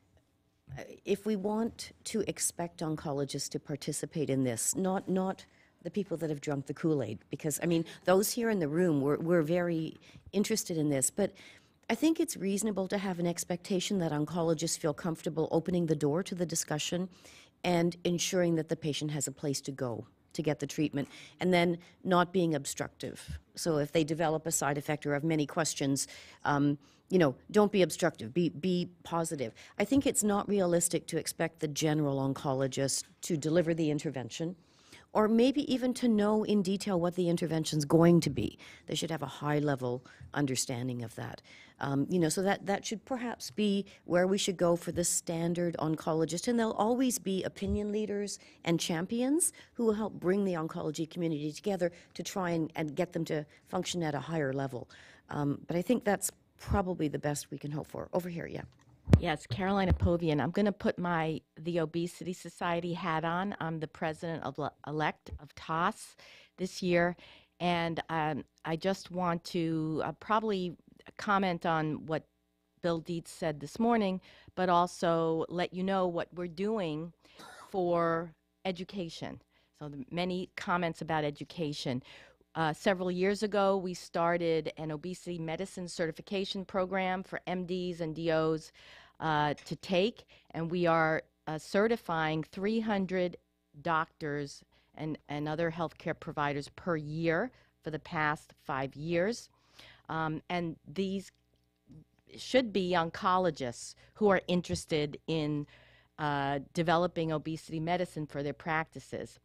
S1: if we want to expect oncologists to participate in this, not the people that have drunk the Kool-Aid, because, I mean, those here in the room, we're very interested in this, but I think it's reasonable to have an expectation that oncologists feel comfortable opening the door to the discussion and ensuring that the patient has a place to go to get the treatment, and then not being obstructive. So if they develop a side effect or have many questions, you know, don't be obstructive, be positive. I think it's not realistic to expect the general oncologist to deliver the intervention, or maybe even to know in detail what the intervention's going to be. They should have a high-level understanding of that. You know, so that should perhaps be where we should go for the standard oncologist, and there'll always be opinion leaders and champions who will help bring the oncology community together to try and get them to function at a higher level. But I think that's probably the best we can hope for. Over here, yeah.
S15: Yes, Carolina Povian. I'm going to put the Obesity Society hat on. I'm the president-elect of TOS this year, and I just want to probably comment on what Bill Dietz said this morning, but also let you know what we're doing for education. So many comments about education. Several years ago, we started an obesity medicine certification program for MDs and DOs to take, and we are certifying 300 doctors and other healthcare providers per year for the past 5 years. And these should be oncologists who are interested in developing obesity medicine for their practices.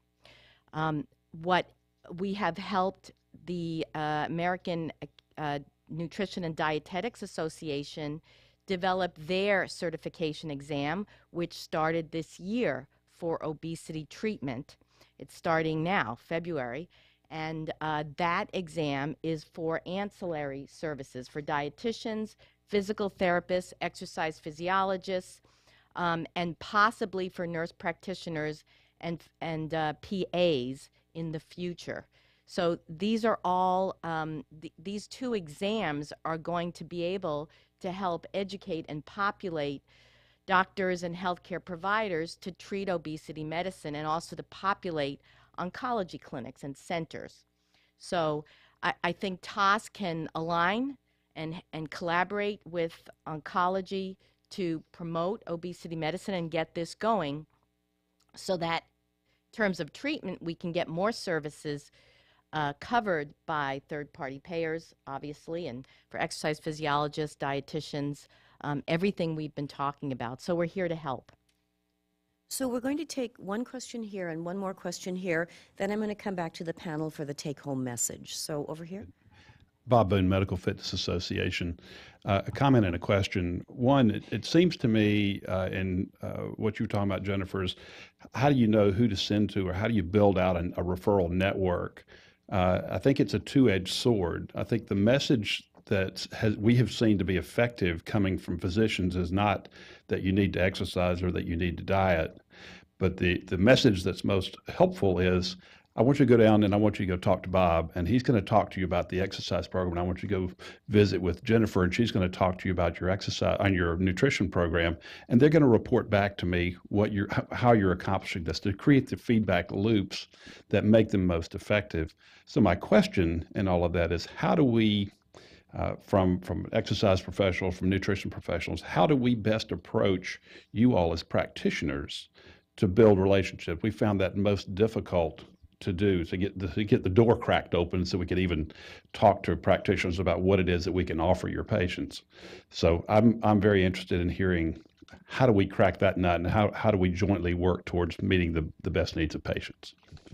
S15: What we have helped the American Nutrition and Dietetics Association develop their certification exam, which started this year for obesity treatment. It's starting now, February, and that exam is for ancillary services for dietitians, physical therapists, exercise physiologists, and possibly for nurse practitioners and PAs in the future. So these are all, these two exams are going to be able to help educate and populate doctors and healthcare providers to treat obesity medicine, and also to populate oncology clinics and centers. So I think TOS can align and collaborate with oncology to promote obesity medicine and get this going, so that in terms of treatment, we can get more services covered by third-party payers, obviously, and for exercise physiologists, dietitians, everything we've been talking about. So we're here to help.
S1: So we're going to take one question here and one more question here. Then I'm going to come back to the panel for the take-home message. So over here.
S16: Bob Boone, Medical Fitness Association. A comment and a question. One, it seems to me in what you were talking about, Jennifer, is how do you know who to send to, or how do you build out a referral network? I think it's a two-edged sword. I think the message that we have seen to be effective coming from physicians is not that you need to exercise or that you need to diet, but the message that's most helpful is, I want you to go down and I want you to go talk to Bob, and he's going to talk to you about the exercise program. And I want you to go visit with Jennifer, and she's going to talk to you about your exercise on your nutrition program. And they're going to report back to me how you're accomplishing this, to create the feedback loops that make them most effective. So my question in all of that is, how do we, from exercise professionals, from nutrition professionals, how do we best approach you all as practitioners to build relationships? We found that most difficult to do, to get the door cracked open so we could even talk to practitioners about what it is that we can offer your patients. So I'm very interested in hearing how do we crack that nut, and how do we jointly work towards meeting the best needs of patients?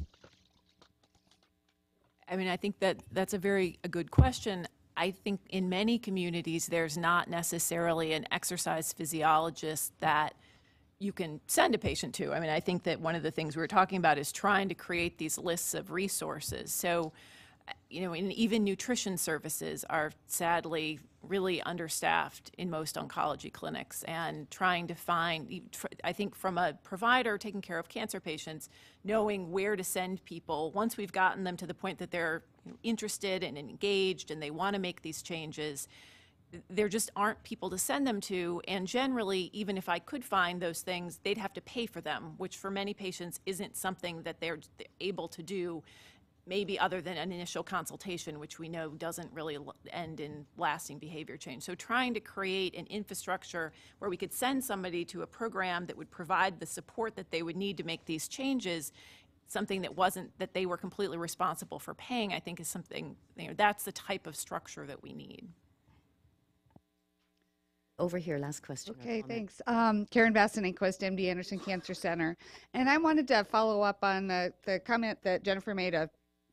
S10: I mean, I think that's a good question. I think in many communities, there's not necessarily an exercise physiologist that you can send a patient to. I mean, I think that one of the things we were talking about is trying to create these lists of resources. So, and even nutrition services are sadly really understaffed in most oncology clinics, and trying to find, I think from a provider taking care of cancer patients, knowing where to send people once we've gotten them to the point that they're interested and engaged and they want to make these changes. There just aren't people to send them to, and generally, even if I could find those things, they'd have to pay for them, which for many patients isn't something that they're able to do, maybe other than an initial consultation, which we know doesn't really end in lasting behavior change. So trying to create an infrastructure where we could send somebody to a program that would provide the support that they would need to make these changes, something that they were completely responsible for paying, I think is something, that's the type of structure that we need.
S1: Over here, last question.
S17: Okay, thanks. Karen Basson-Inquist, MD Anderson Cancer Center. And I wanted to follow up on the comment that Jennifer made a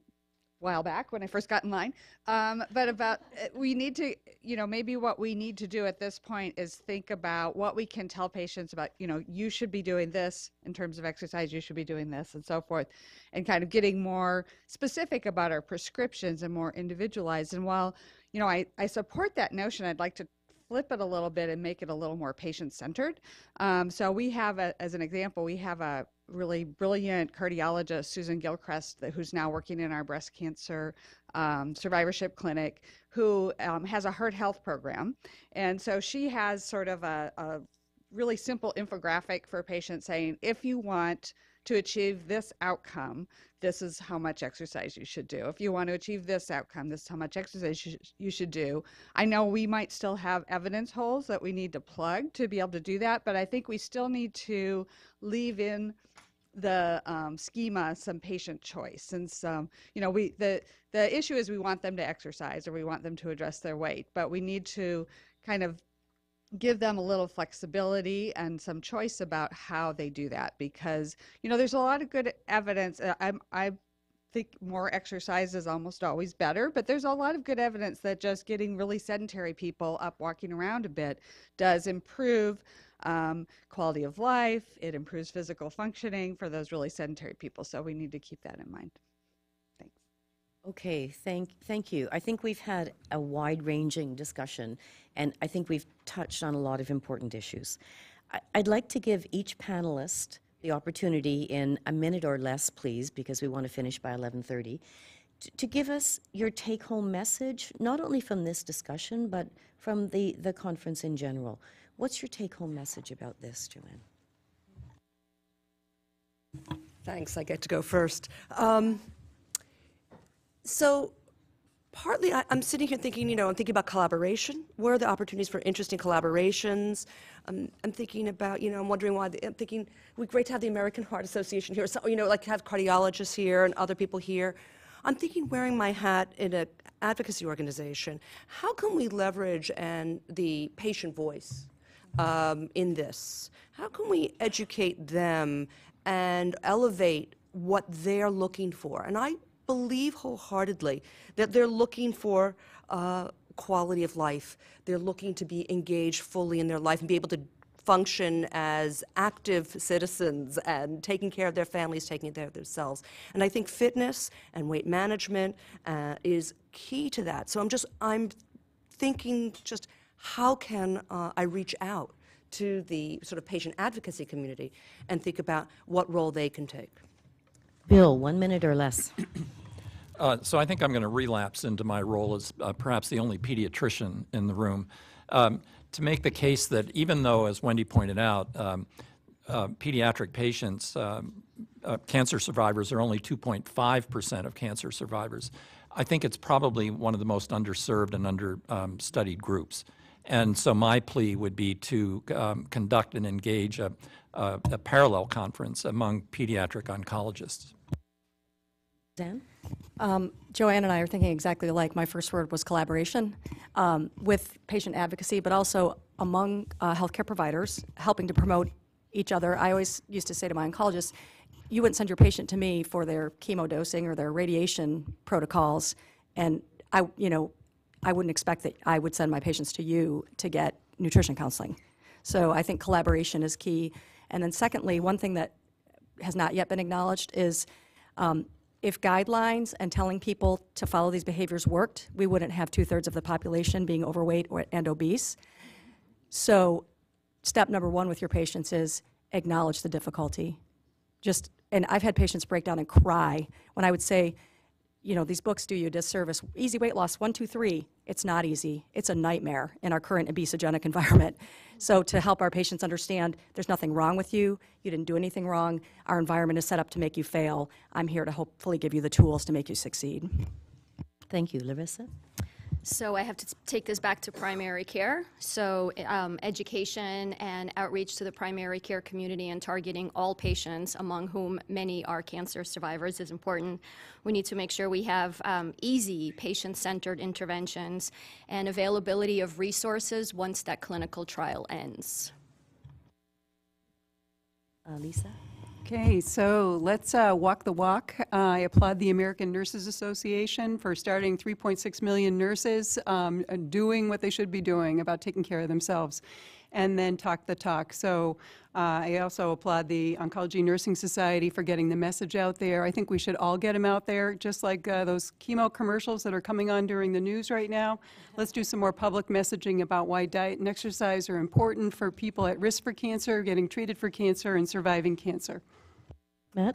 S17: while back when I first got in line, but about we need to, maybe what we need to do at this point is think about what we can tell patients about, you should be doing this in terms of exercise, you should be doing this, and so forth, and kind of getting more specific about our prescriptions and more individualized. And while, I support that notion, I'd like to flip it a little bit and make it a little more patient-centered. So we have, as an example, we have a really brilliant cardiologist, Susan Gilchrist, who's now working in our breast cancer survivorship clinic, who has a heart health program. And so she has sort of a really simple infographic for patients saying, if you want to achieve this outcome, this is how much exercise you should do. If you want to achieve this outcome, this is how much exercise you should do. I know we might still have evidence holes that we need to plug to be able to do that, but I think we still need to leave in the schema some patient choice. And some, the issue is we want them to exercise or we want them to address their weight, but we need to kind of give them a little flexibility and some choice about how they do that, because there's a lot of good evidence. I think more exercise is almost always better, but there's a lot of good evidence that just getting really sedentary people up walking around a bit does improve quality of life. It improves physical functioning for those really sedentary people, so we need to keep that in mind. Thanks.
S1: Okay, thank you. I think we've had a wide-ranging discussion, and I think we've touched on a lot of important issues. I'd like to give each panelist the opportunity in a minute or less, please, because we want to finish by 11:30, to give us your take-home message, not only from this discussion, but from the conference in general. What's your take-home message about this, Joanne?
S2: Thanks, I get to go first. So partly I'm sitting here thinking, I'm thinking about collaboration. Where are the opportunities for interesting collaborations? I'm thinking about, I'm wondering why, I'm thinking it would be great to have the American Heart Association here, so, like have cardiologists here and other people here. I'm thinking, wearing my hat in an advocacy organization, how can we leverage the patient voice in this? How can we educate them and elevate what they're looking for? And I believe wholeheartedly that they're looking for quality of life. They're looking to be engaged fully in their life and be able to function as active citizens and taking care of their families, taking care of themselves. And I think fitness and weight management is key to that. So I'm thinking just how can I reach out to the sort of patient advocacy community and think about what role they can take.
S1: Bill, 1 minute or less.
S3: So I think I'm going to relapse into my role as perhaps the only pediatrician in the room to make the case that even though, as Wendy pointed out, pediatric patients, cancer survivors are only 2.5% of cancer survivors, I think it's probably one of the most underserved and understudied groups. And so my plea would be to conduct and engage a parallel conference among pediatric oncologists.
S1: Suzanne?
S4: Joanne and I are thinking exactly alike. My first word was collaboration with patient advocacy, but also among healthcare providers, helping to promote each other. I always used to say to my oncologist, you wouldn't send your patient to me for their chemo dosing or their radiation protocols, and I wouldn't expect that I would send my patients to you to get nutrition counseling. So I think collaboration is key. And then secondly, one thing that has not yet been acknowledged is if guidelines and telling people to follow these behaviors worked, we wouldn't have 2/3 of the population being overweight and obese. So step number one with your patients is acknowledge the difficulty. And I've had patients break down and cry when I would say, these books do you a disservice. Easy weight loss, 1, 2, 3. It's not easy. It's a nightmare in our current obesogenic environment. So to help our patients understand there's nothing wrong with you, you didn't do anything wrong, our environment is set up to make you fail, I'm here to hopefully give you the tools to make you succeed.
S1: Thank you. Larissa?
S5: So I have to take this back to primary care. So education and outreach to the primary care community and targeting all patients, among whom many are cancer survivors, is important. We need to make sure we have easy patient-centered interventions and availability of resources once that clinical trial ends.
S1: Lisa?
S6: Okay, so let's walk the walk. I applaud the American Nurses Association for starting 3.6 million nurses doing what they should be doing about taking care of themselves, and then talk the talk. So I also applaud the Oncology Nursing Society for getting the message out there. I think we should all get them out there, just like those chemo commercials that are coming on during the news right now. Let's do some more public messaging about why diet and exercise are important for people at risk for cancer, getting treated for cancer, and surviving cancer.
S1: Matt?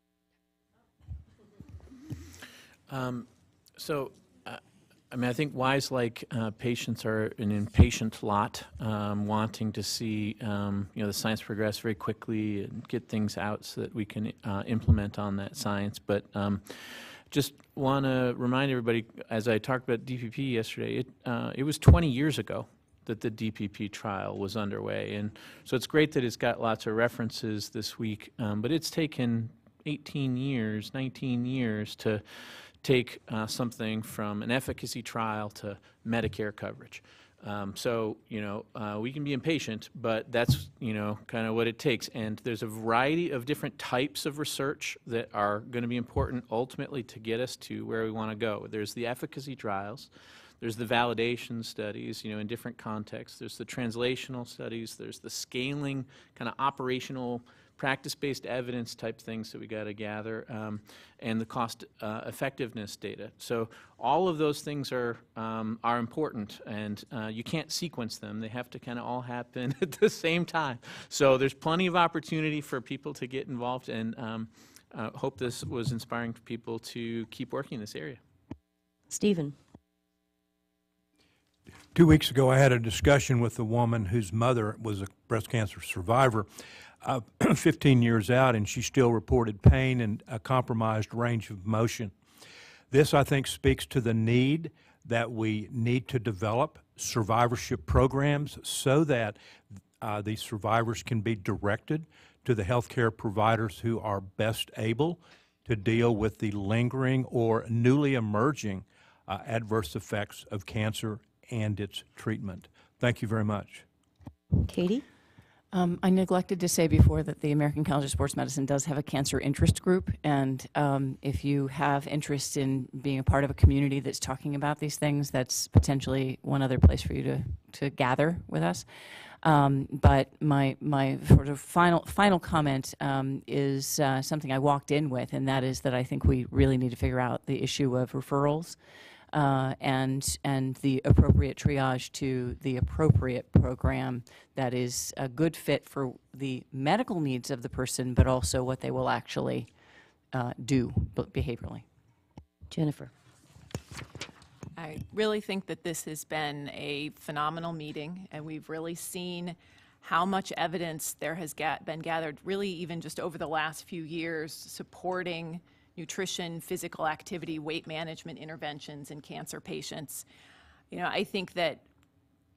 S7: I think wise like patients are an impatient lot, wanting to see the science progress very quickly and get things out so that we can implement on that science. But just want to remind everybody, as I talked about DPP yesterday, it was 20 years ago that the DPP trial was underway. And so it's great that it's got lots of references this week, but it's taken 18 years, 19 years to take something from an efficacy trial to Medicare coverage. We can be impatient, but that's, kind of what it takes. And there's a variety of different types of research that are going to be important ultimately to get us to where we want to go. There's the efficacy trials. There's the validation studies, in different contexts. There's the translational studies. There's the scaling, kind of operational, practice-based evidence type things that we got to gather, and the cost effectiveness data. So all of those things are important, and you can't sequence them. They have to kind of all happen at the same time. So there's plenty of opportunity for people to get involved, and hope this was inspiring for people to keep working in this area.
S1: Stephen?
S8: 2 weeks ago, I had a discussion with a woman whose mother was a breast cancer survivor, 15 years out, and she still reported pain and a compromised range of motion. This, I think, speaks to the need that we need to develop survivorship programs so that these survivors can be directed to the healthcare providers who are best able to deal with the lingering or newly emerging adverse effects of cancer and its treatment. Thank you very much.
S1: Katie?
S9: I neglected to say before that the American College of Sports Medicine does have a cancer interest group, and if you have interest in being a part of a community that's talking about these things, that's potentially one other place for you to gather with us. But my sort of final comment is something I walked in with, and that is that I think we really need to figure out the issue of referrals. And the appropriate triage to the appropriate program that is a good fit for the medical needs of the person, but also what they will actually do behaviorally.
S1: Jennifer?
S10: I really think that this has been a phenomenal meeting, and we've really seen how much evidence there has been gathered, really even just over the last few years, supporting nutrition, physical activity, weight management interventions in cancer patients. I think that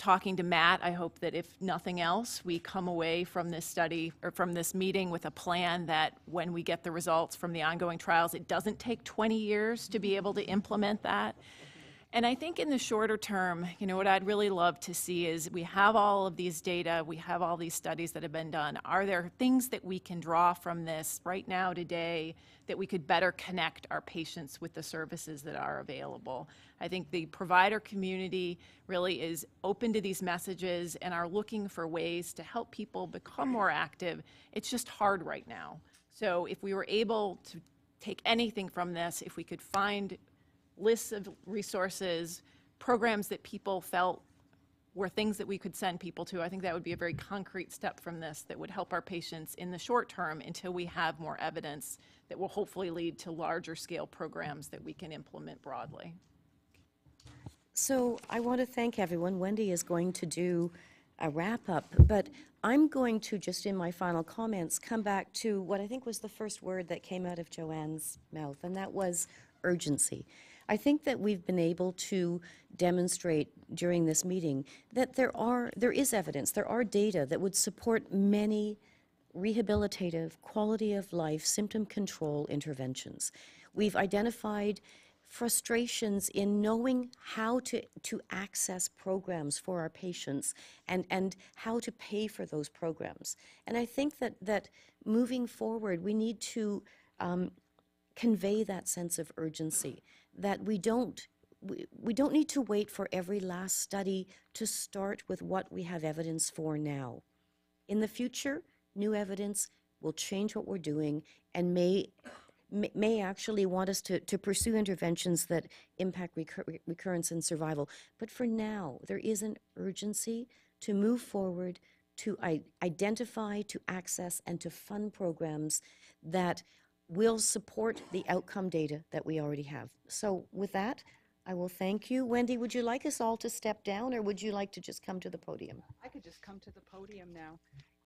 S10: talking to Matt, I hope that if nothing else, we come away from this study or from this meeting with a plan that when we get the results from the ongoing trials, it doesn't take 20 years to be able to implement that. And I think in the shorter term, you know, what I'd really love to see is we have all of these data, we have all these studies that have been done. Are there things that we can draw from this right now today that we could better connect our patients with the services that are available? I think the provider community really is open to these messages and are looking for ways to help people become more active. It's just hard right now. So if we were able to take anything from this, if we could find lists of resources, programs that people felt were things that we could send people to, I think that would be a very concrete step from this that would help our patients in the short term until we have more evidence that will hopefully lead to larger scale programs that we can implement broadly.
S1: So I want to thank everyone. Wendy is going to do a wrap-up, but I'm going to, just in my final comments, come back to what I think was the first word that came out of Joanne's mouth, and that was urgency. I think that we've been able to demonstrate during this meeting that there is evidence, there are data that would support many rehabilitative, quality of life, symptom control interventions. We've identified frustrations in knowing how to access programs for our patients and how to pay for those programs. And I think that moving forward, we need to convey that sense of urgency, that we don't need to wait for every last study to start with what we have evidence for now. In the future, new evidence will change what we're doing and may actually want us to pursue interventions that impact recurrence and survival. But for now, there is an urgency to move forward, to identify, to access, and to fund programs that will support the outcome data that we already have. So with that, I will thank you. Wendy, would you like us all to step down, or would you like to just come to the podium?
S17: I could just come to the podium now.